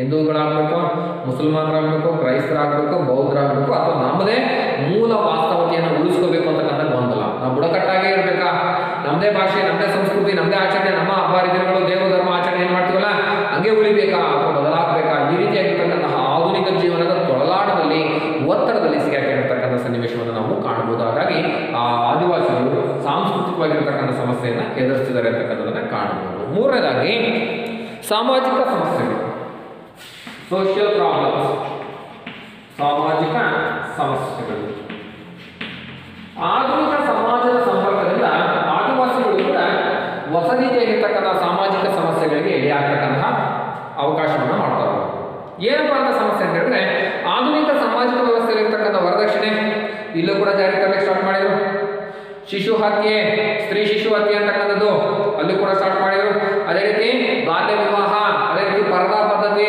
ಹಿಂದೂಗಳಾಗಬೇಕು, ಮುಸಲ್ಮಾನರಾಗಬೇಕು, ಕ್ರೈಸ್ತರಾಗಬೇಕು, ಬೌದ್ಧರಾಗಬೇಕು, ಅಥವಾ ನಮ್ಮದೇ ಮೂಲ ವಾಸ್ತವತೆಯನ್ನು ಉಳಿಸ್ಕೋಬೇಕು ಅಂತಕ್ಕಂಥ ಗೊಂದಲ. ನಾವು ಬುಡಕಟ್ಟಾಗೇ ಇರಬೇಕಾ, ನಮ್ಮದೇ ಭಾಷೆ, ನಮ್ಮದೇ ಸಂಸ್ಕೃತಿ, ನಮ್ಮದೇ ಆಚರಣೆ, ನಮ್ಮ ಹಬ್ಬ ಹರಿದಿನಗಳು, ದೇವ ಧರ್ಮ ಆಚರಣೆ ಏನು ಮಾಡ್ತೀವಲ್ಲ ಹಂಗೆ ಉಳಿಬೇಕಾ ಅಥವಾ ಬದಲಾಗಬೇಕಾ? ಈ ರೀತಿಯಾಗಿರ್ತಕ್ಕಂತಹ ಆಧುನಿಕ ಜೀವನದ ತೊಳಲಾಟದಲ್ಲಿ, ಒತ್ತಡದಲ್ಲಿ ಸಿಗಾಕಿರ್ತಕ್ಕಂಥ ಸನ್ನಿವೇಶವನ್ನು ನಾವು ಕಾಣಬಹುದು. ಹಾಗಾಗಿ ಆ ಆದಿವಾಸಿಗಳು ಸಾಂಸ್ಕೃತಿಕವಾಗಿರ್ತಕ್ಕಂಥ ಸಮಸ್ಯೆಯನ್ನು ಎದುರಿಸಿದ್ದಾರೆ ಅಂತಕ್ಕಂಥದ್ದನ್ನು ಕಾಣಬಹುದು. ಮೂರನೇದಾಗಿ ಸಾಮಾಜಿಕ ಸಮಸ್ಯೆಗಳು, ಸೋಷಿಯಲ್ ಪ್ರಾಬ್ಲಮ್ಸ್, ಸಾಮಾಜಿಕ ಸಮಸ್ಯೆಗಳು. ಆಧುನಿಕ ಸಮಾಜದ ಸಂಪರ್ಕದಿಂದ ಆದಿವಾಸಿಗಳು ಕೂಡ ಹೊಸ ರೀತಿಯಾಗಿರ್ತಕ್ಕಂಥ ಸಾಮಾಜಿಕ ಸಮಸ್ಯೆಗಳಿಗೆ ಎಡೆಯಾಗ್ತಕ್ಕಂತಹ ಅವಕಾಶವನ್ನು ಮಾಡ್ತಾರೆ. ಏನಪ್ಪ ಅಂತ ಸಮಸ್ಯೆ ಅಂತ ಹೇಳಿದ್ರೆ, ಆಧುನಿಕ ಸಾಮಾಜಿಕ ವ್ಯವಸ್ಥೆಯಲ್ಲಿರ್ತಕ್ಕಂಥ ವರದಕ್ಷಿಣೆ ಇಲ್ಲೂ ಕೂಡ ಜಾರಿ ತರಲಿಕ್ಕೆ ಸ್ಟಾರ್ಟ್ ಮಾಡಿದರು. ಶಿಶು ಹತ್ಯೆ, ಸ್ತ್ರೀ ಶಿಶು ಹತ್ಯೆ ಅಂತಕ್ಕಂಥದ್ದು ಅಲ್ಲೂ ಕೂಡ ಸ್ಟಾರ್ಟ್ ಮಾಡಿದರು. ಅದೇ ರೀತಿ ಬಾಲ್ಯ ವಿವಾಹ, ಅದೇ ರೀತಿ ಪರದಾ ಪದ್ಧತಿ.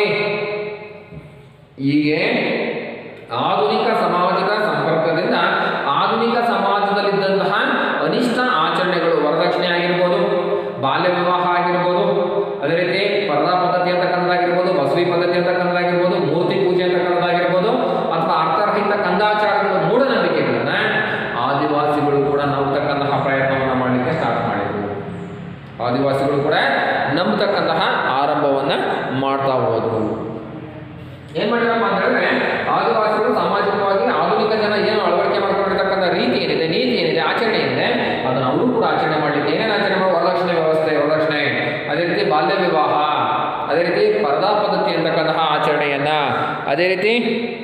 ಹೀಗೆ ಆಧುನಿಕ ಸಮಾಜದ ಸಂಪರ್ಕದಿಂದ ಆಧುನಿಕ ಸಮಾಜದಲ್ಲಿದ್ದಂತಹ ಅನಿಷ್ಟ ಆಚರಣೆಗಳು, ವರದಕ್ಷಿಣೆ ಆಗಿರ್ಬೋದು, ಬಾಲ್ಯ ವಿವಾಹ ಆಗಿರ್ಬೋದು, ಅದೇ ರೀತಿ ಪರದಾ ಪದ್ಧತಿ ಅಂತಕ್ಕಂಥದ್ದಾಗಿರ್ಬೋದು, ಬಸವಿ ಪದ್ಧತಿ ಅಂತಕ್ಕಂಥದ್ದಾಗಿರ್ಬೋದು, ಮೂರ್ತಿ ಪೂಜೆ ಅಂತಕ್ಕಂಥದ್ದಾಗಿರ್ಬೋದು, ಅಥವಾ ಅರ್ಥರಹಿತ ಕಂದಾಚಾರಗಳು, ಮೂಢನಂಬಿಕೆಗಳನ್ನ ಆದಿವಾಸಿಗಳು ಕೂಡ ನಂಬತಕ್ಕಂತಹ ಪ್ರಯತ್ನವನ್ನು ಮಾಡಲಿಕ್ಕೆ ಸ್ಟಾರ್ಟ್ ಮಾಡಿದರು. ಆದಿವಾಸಿಗಳು ಕೂಡ ನಂಬತಕ್ಕಂತಹ ಆರಂಭವನ್ನು ಮಾಡ್ತಾ ಹೋದರು. ಏನ್ ಮಾಡಿರಪ್ಪ ಅಂತ ಹೇಳಿದ್ರೆ, ಆದಿವಾಸಿಗಳು ಸಾಮಾಜಿಕವಾಗಿ ಆಧುನಿಕ ಜನ ಏನು ಅಳವಡಿಕೆ ಮಾಡ್ಕೊಂಡಿರ್ತಕ್ಕಂಥ ರೀತಿ ಏನಿದೆ, ನೀತಿ ಏನಿದೆ, ಆಚರಣೆ ಏನಿದೆ, ಅದನ್ನು ಅವರು ಕೂಡ ಆಚರಣೆ ಮಾಡಲಿಕ್ಕೆ ಏನೇನು ಆಚರಣೆ ಮಾಡಿ, ವರದಕ್ಷಿಣೆ ವ್ಯವಸ್ಥೆ, ವರದಕ್ಷಿಣೆ, ಅದೇ ರೀತಿ ಬಾಲ್ಯ ವಿವಾಹ, ಅದೇ ರೀತಿ ಪರದಾ ಪದ್ಧತಿ ಅಂತಕ್ಕಂತಹ ಆಚರಣೆಯನ್ನ, ಅದೇ ರೀತಿ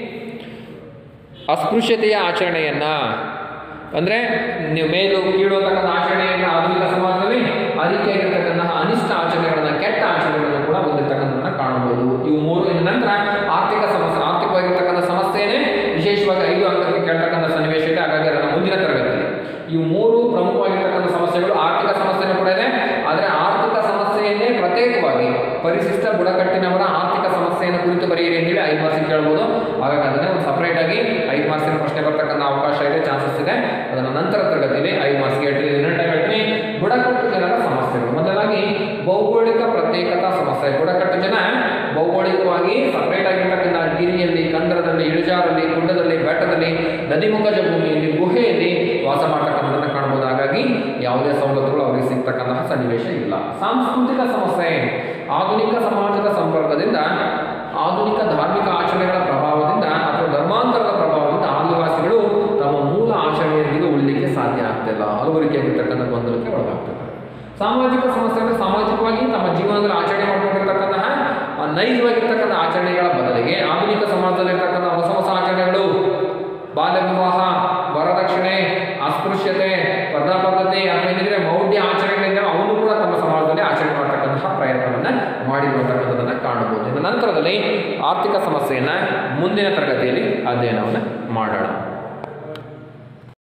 ಅಸ್ಪೃಶ್ಯತೆಯ ಆಚರಣೆಯನ್ನ, ಅಂದ್ರೆ ನೀವು ಮೇಲು ಕೀಳು ಅಂತಕ್ಕಂಥ ಆಚರಣೆಯನ್ನ ಆಧುನಿಕ ಸಮಾಜದಲ್ಲಿ ಆ ರೀತಿಯಾಗಿರ್ತಕ್ಕಂತಹ ಅನಿಷ್ಟ ಆಚರಣೆಗಳನ್ನ, ಕೆಟ್ಟ ಆಚರಣೆಗಳನ್ನು ಕೂಡ ಹೊಂದಿರ್ತಕ್ಕಂಥದ್ದನ್ನ ಕಾಣಬಹುದು. ಇವು ಮೂರು. ಇನ್ನು ನಂತರ ಆರ್ಥಿಕ ಸಮಸ್ಯೆ, ಆರ್ಥಿಕವಾಗಿರ್ತಕ್ಕಂಥ ಸಮಸ್ಯೆನೇ ವಿಶೇಷವಾಗಿ 5 ಅಂಕಕ್ಕೆ ಕೇಳ್ತಕ್ಕಂಥ ಸನ್ನಿವೇಶ ಇದೆ. ಹಾಗಾಗಿ ಅದನ್ನು ಮುಂದಿನ ತರಗತಿಯಲ್ಲಿ ಇವು ಮೂರು ಪ್ರಮುಖವಾಗಿರ್ತಕ್ಕಂಥ ಸಮಸ್ಯೆಗಳು. ಆರ್ಥಿಕ ಸಮಸ್ಯೆನೂ ಕೂಡ ಇದೆ, ಆದರೆ ಆರ್ಥಿಕ ಸಮಸ್ಯೆಯನ್ನೇ ಪ್ರತ್ಯೇಕವಾಗಿ ಪರಿಶಿಷ್ಟ ಬುಡಕಟ್ಟಿನವರ ಆರ್ಥಿಕ ಸಮಸ್ಯೆಯನ್ನು ಕುರಿತು ಬರೆಯಿರಿ ಅಂತೇಳಿ 5 ಮಾರ್ಕ್ಸ್ ಕೇಳ್ಬೋದು. ಹಾಗಾಗಿ ಅದನ್ನೇ ಒಂದು ಸಪರೇಟ್ ಆಗಿ 5 ಮಾರ್ಕ್ಸಿನ ಪ್ರಶ್ನೆ ಬರ್ತಕ್ಕಂಥ ಅವಕಾಶ ಇದೆ, ಚಾನ್ಸಸ್ ಇದೆ. ಅದನ್ನು ನಂತರ ತರಗತಿಯಲ್ಲಿ 5 ಮಾರ್ಕ್ಸ್ಗೆ ಹೇಳ್ತೀನಿ. ಇನ್ನೊಂದು ಟೈಮ್ ಹೇಳ್ತೀನಿ. ಬುಡಕಟ್ಟು ಜನರ ಸಮಸ್ಯೆಗಳು. ಮೊದಲಾಗಿ ಭೌಗೋಳಿಕ ಪ್ರತ್ಯೇಕತಾ ಸಮಸ್ಯೆ. ಬುಡಕಟ್ಟು ಜನ ಭೌಗೋಳಿಕವಾಗಿ ಸಪರೇಟ್ ಆಗಿರ್ತಕ್ಕಂಥ ಗಿರಿಯಲ್ಲಿ, ಕಂದರದಲ್ಲಿ, ಇಳಿಜಾರಲ್ಲಿ, ಗುಡ್ಡದಲ್ಲಿ, ಬೆಟ್ಟದಲ್ಲಿ, ನದಿಮುಖಜ ಭೂಮಿಯಲ್ಲಿ, ಗುಹೆಯಲ್ಲಿ ವಾಸ ಮಾಡ್ತಕ್ಕಂಥದ್ದನ್ನು ಕಾಣಬಹುದು. ಹಾಗಾಗಿ ಯಾವುದೇ ಸವಲತ್ತುಗಳು ಅವರಿಗೆ ಸಿಗ್ತಕ್ಕಂತಹ ಸನ್ನಿವೇಶ ಇಲ್ಲ. ಸಾಂಸ್ಕೃತಿಕ ಸಮಸ್ಯೆ. ಆಧುನಿಕ ಸಮಾಜದ ಸಂಪರ್ಕದಿಂದ, ಆಧುನಿಕ ಧಾರ್ಮಿಕ ಆಚರಣೆಗಳ ಪ್ರಭಾವದಿಂದ ಅಥವಾ ಧರ್ಮಾಂತರದ ಪ್ರಭಾವದಿಂದ ಆದಿವಾಸಿಗಳು ತಮ್ಮ ಮೂಲ ಆಚರಣೆಯೊಂದಿಗೆ ಉಳಿಲಿಕ್ಕೆ ಸಾಧ್ಯ ಆಗ್ತಿಲ್ಲ. ಹಲವು ರೀತಿಯಾಗಿರ್ತಕ್ಕಂಥ ಗೊಂದಲಕ್ಕೆ ಒಳಗಾಗ್ತಿದ್ದಾರೆ. ಸಾಮಾಜಿಕ ಸಮಸ್ಯೆ ಅಂದರೆ ಸಾಮಾಜಿಕವಾಗಿ ತಮ್ಮ ಜೀವನದಲ್ಲಿ ಆಚರಣೆ ಮಾಡಿಕೊಂಡಿರ್ತಕ್ಕಂತಹ ನೈಜವಾಗಿರ್ತಕ್ಕಂಥ ಆಚರಣೆಗಳ ಬದಲಿಗೆ ಆಧುನಿಕ ಸಮಾಜದಲ್ಲಿರ್ತಕ್ಕಂಥ ಹೊಸ ಹೊಸ ಆಚರಣೆಗಳು, ಬಾಲ್ಯ ವಿವಾಹ, ವರದಕ್ಷಿಣೆ, ಅಸ್ಪೃಶ್ಯತೆ, ಪರದಾ ಪದ್ಧತಿ ಅಥವಾ ಏನಿದ್ರೆ ಮೌಢ್ಯ ಆಚರಣೆಗಳಿಂದ ಅವನು ಕೂಡ ತಮ್ಮ ಸಮಾಜದಲ್ಲಿ ಆಚರಣೆ ಮಾಡತಕ್ಕಂತಹ ಪ್ರಯತ್ನವನ್ನು ಮಾಡಿರುವಂತಕ್ಕಂಥದ್ದನ್ನು ಕಾಣಬಹುದು. ಇನ್ನು ನಂತರದಲ್ಲಿ ಆರ್ಥಿಕ ಸಮಸ್ಯೆಯನ್ನು ಮುಂದಿನ ತರಗತಿಯಲ್ಲಿ ಅಧ್ಯಯನವನ್ನು ಮಾಡೋಣ.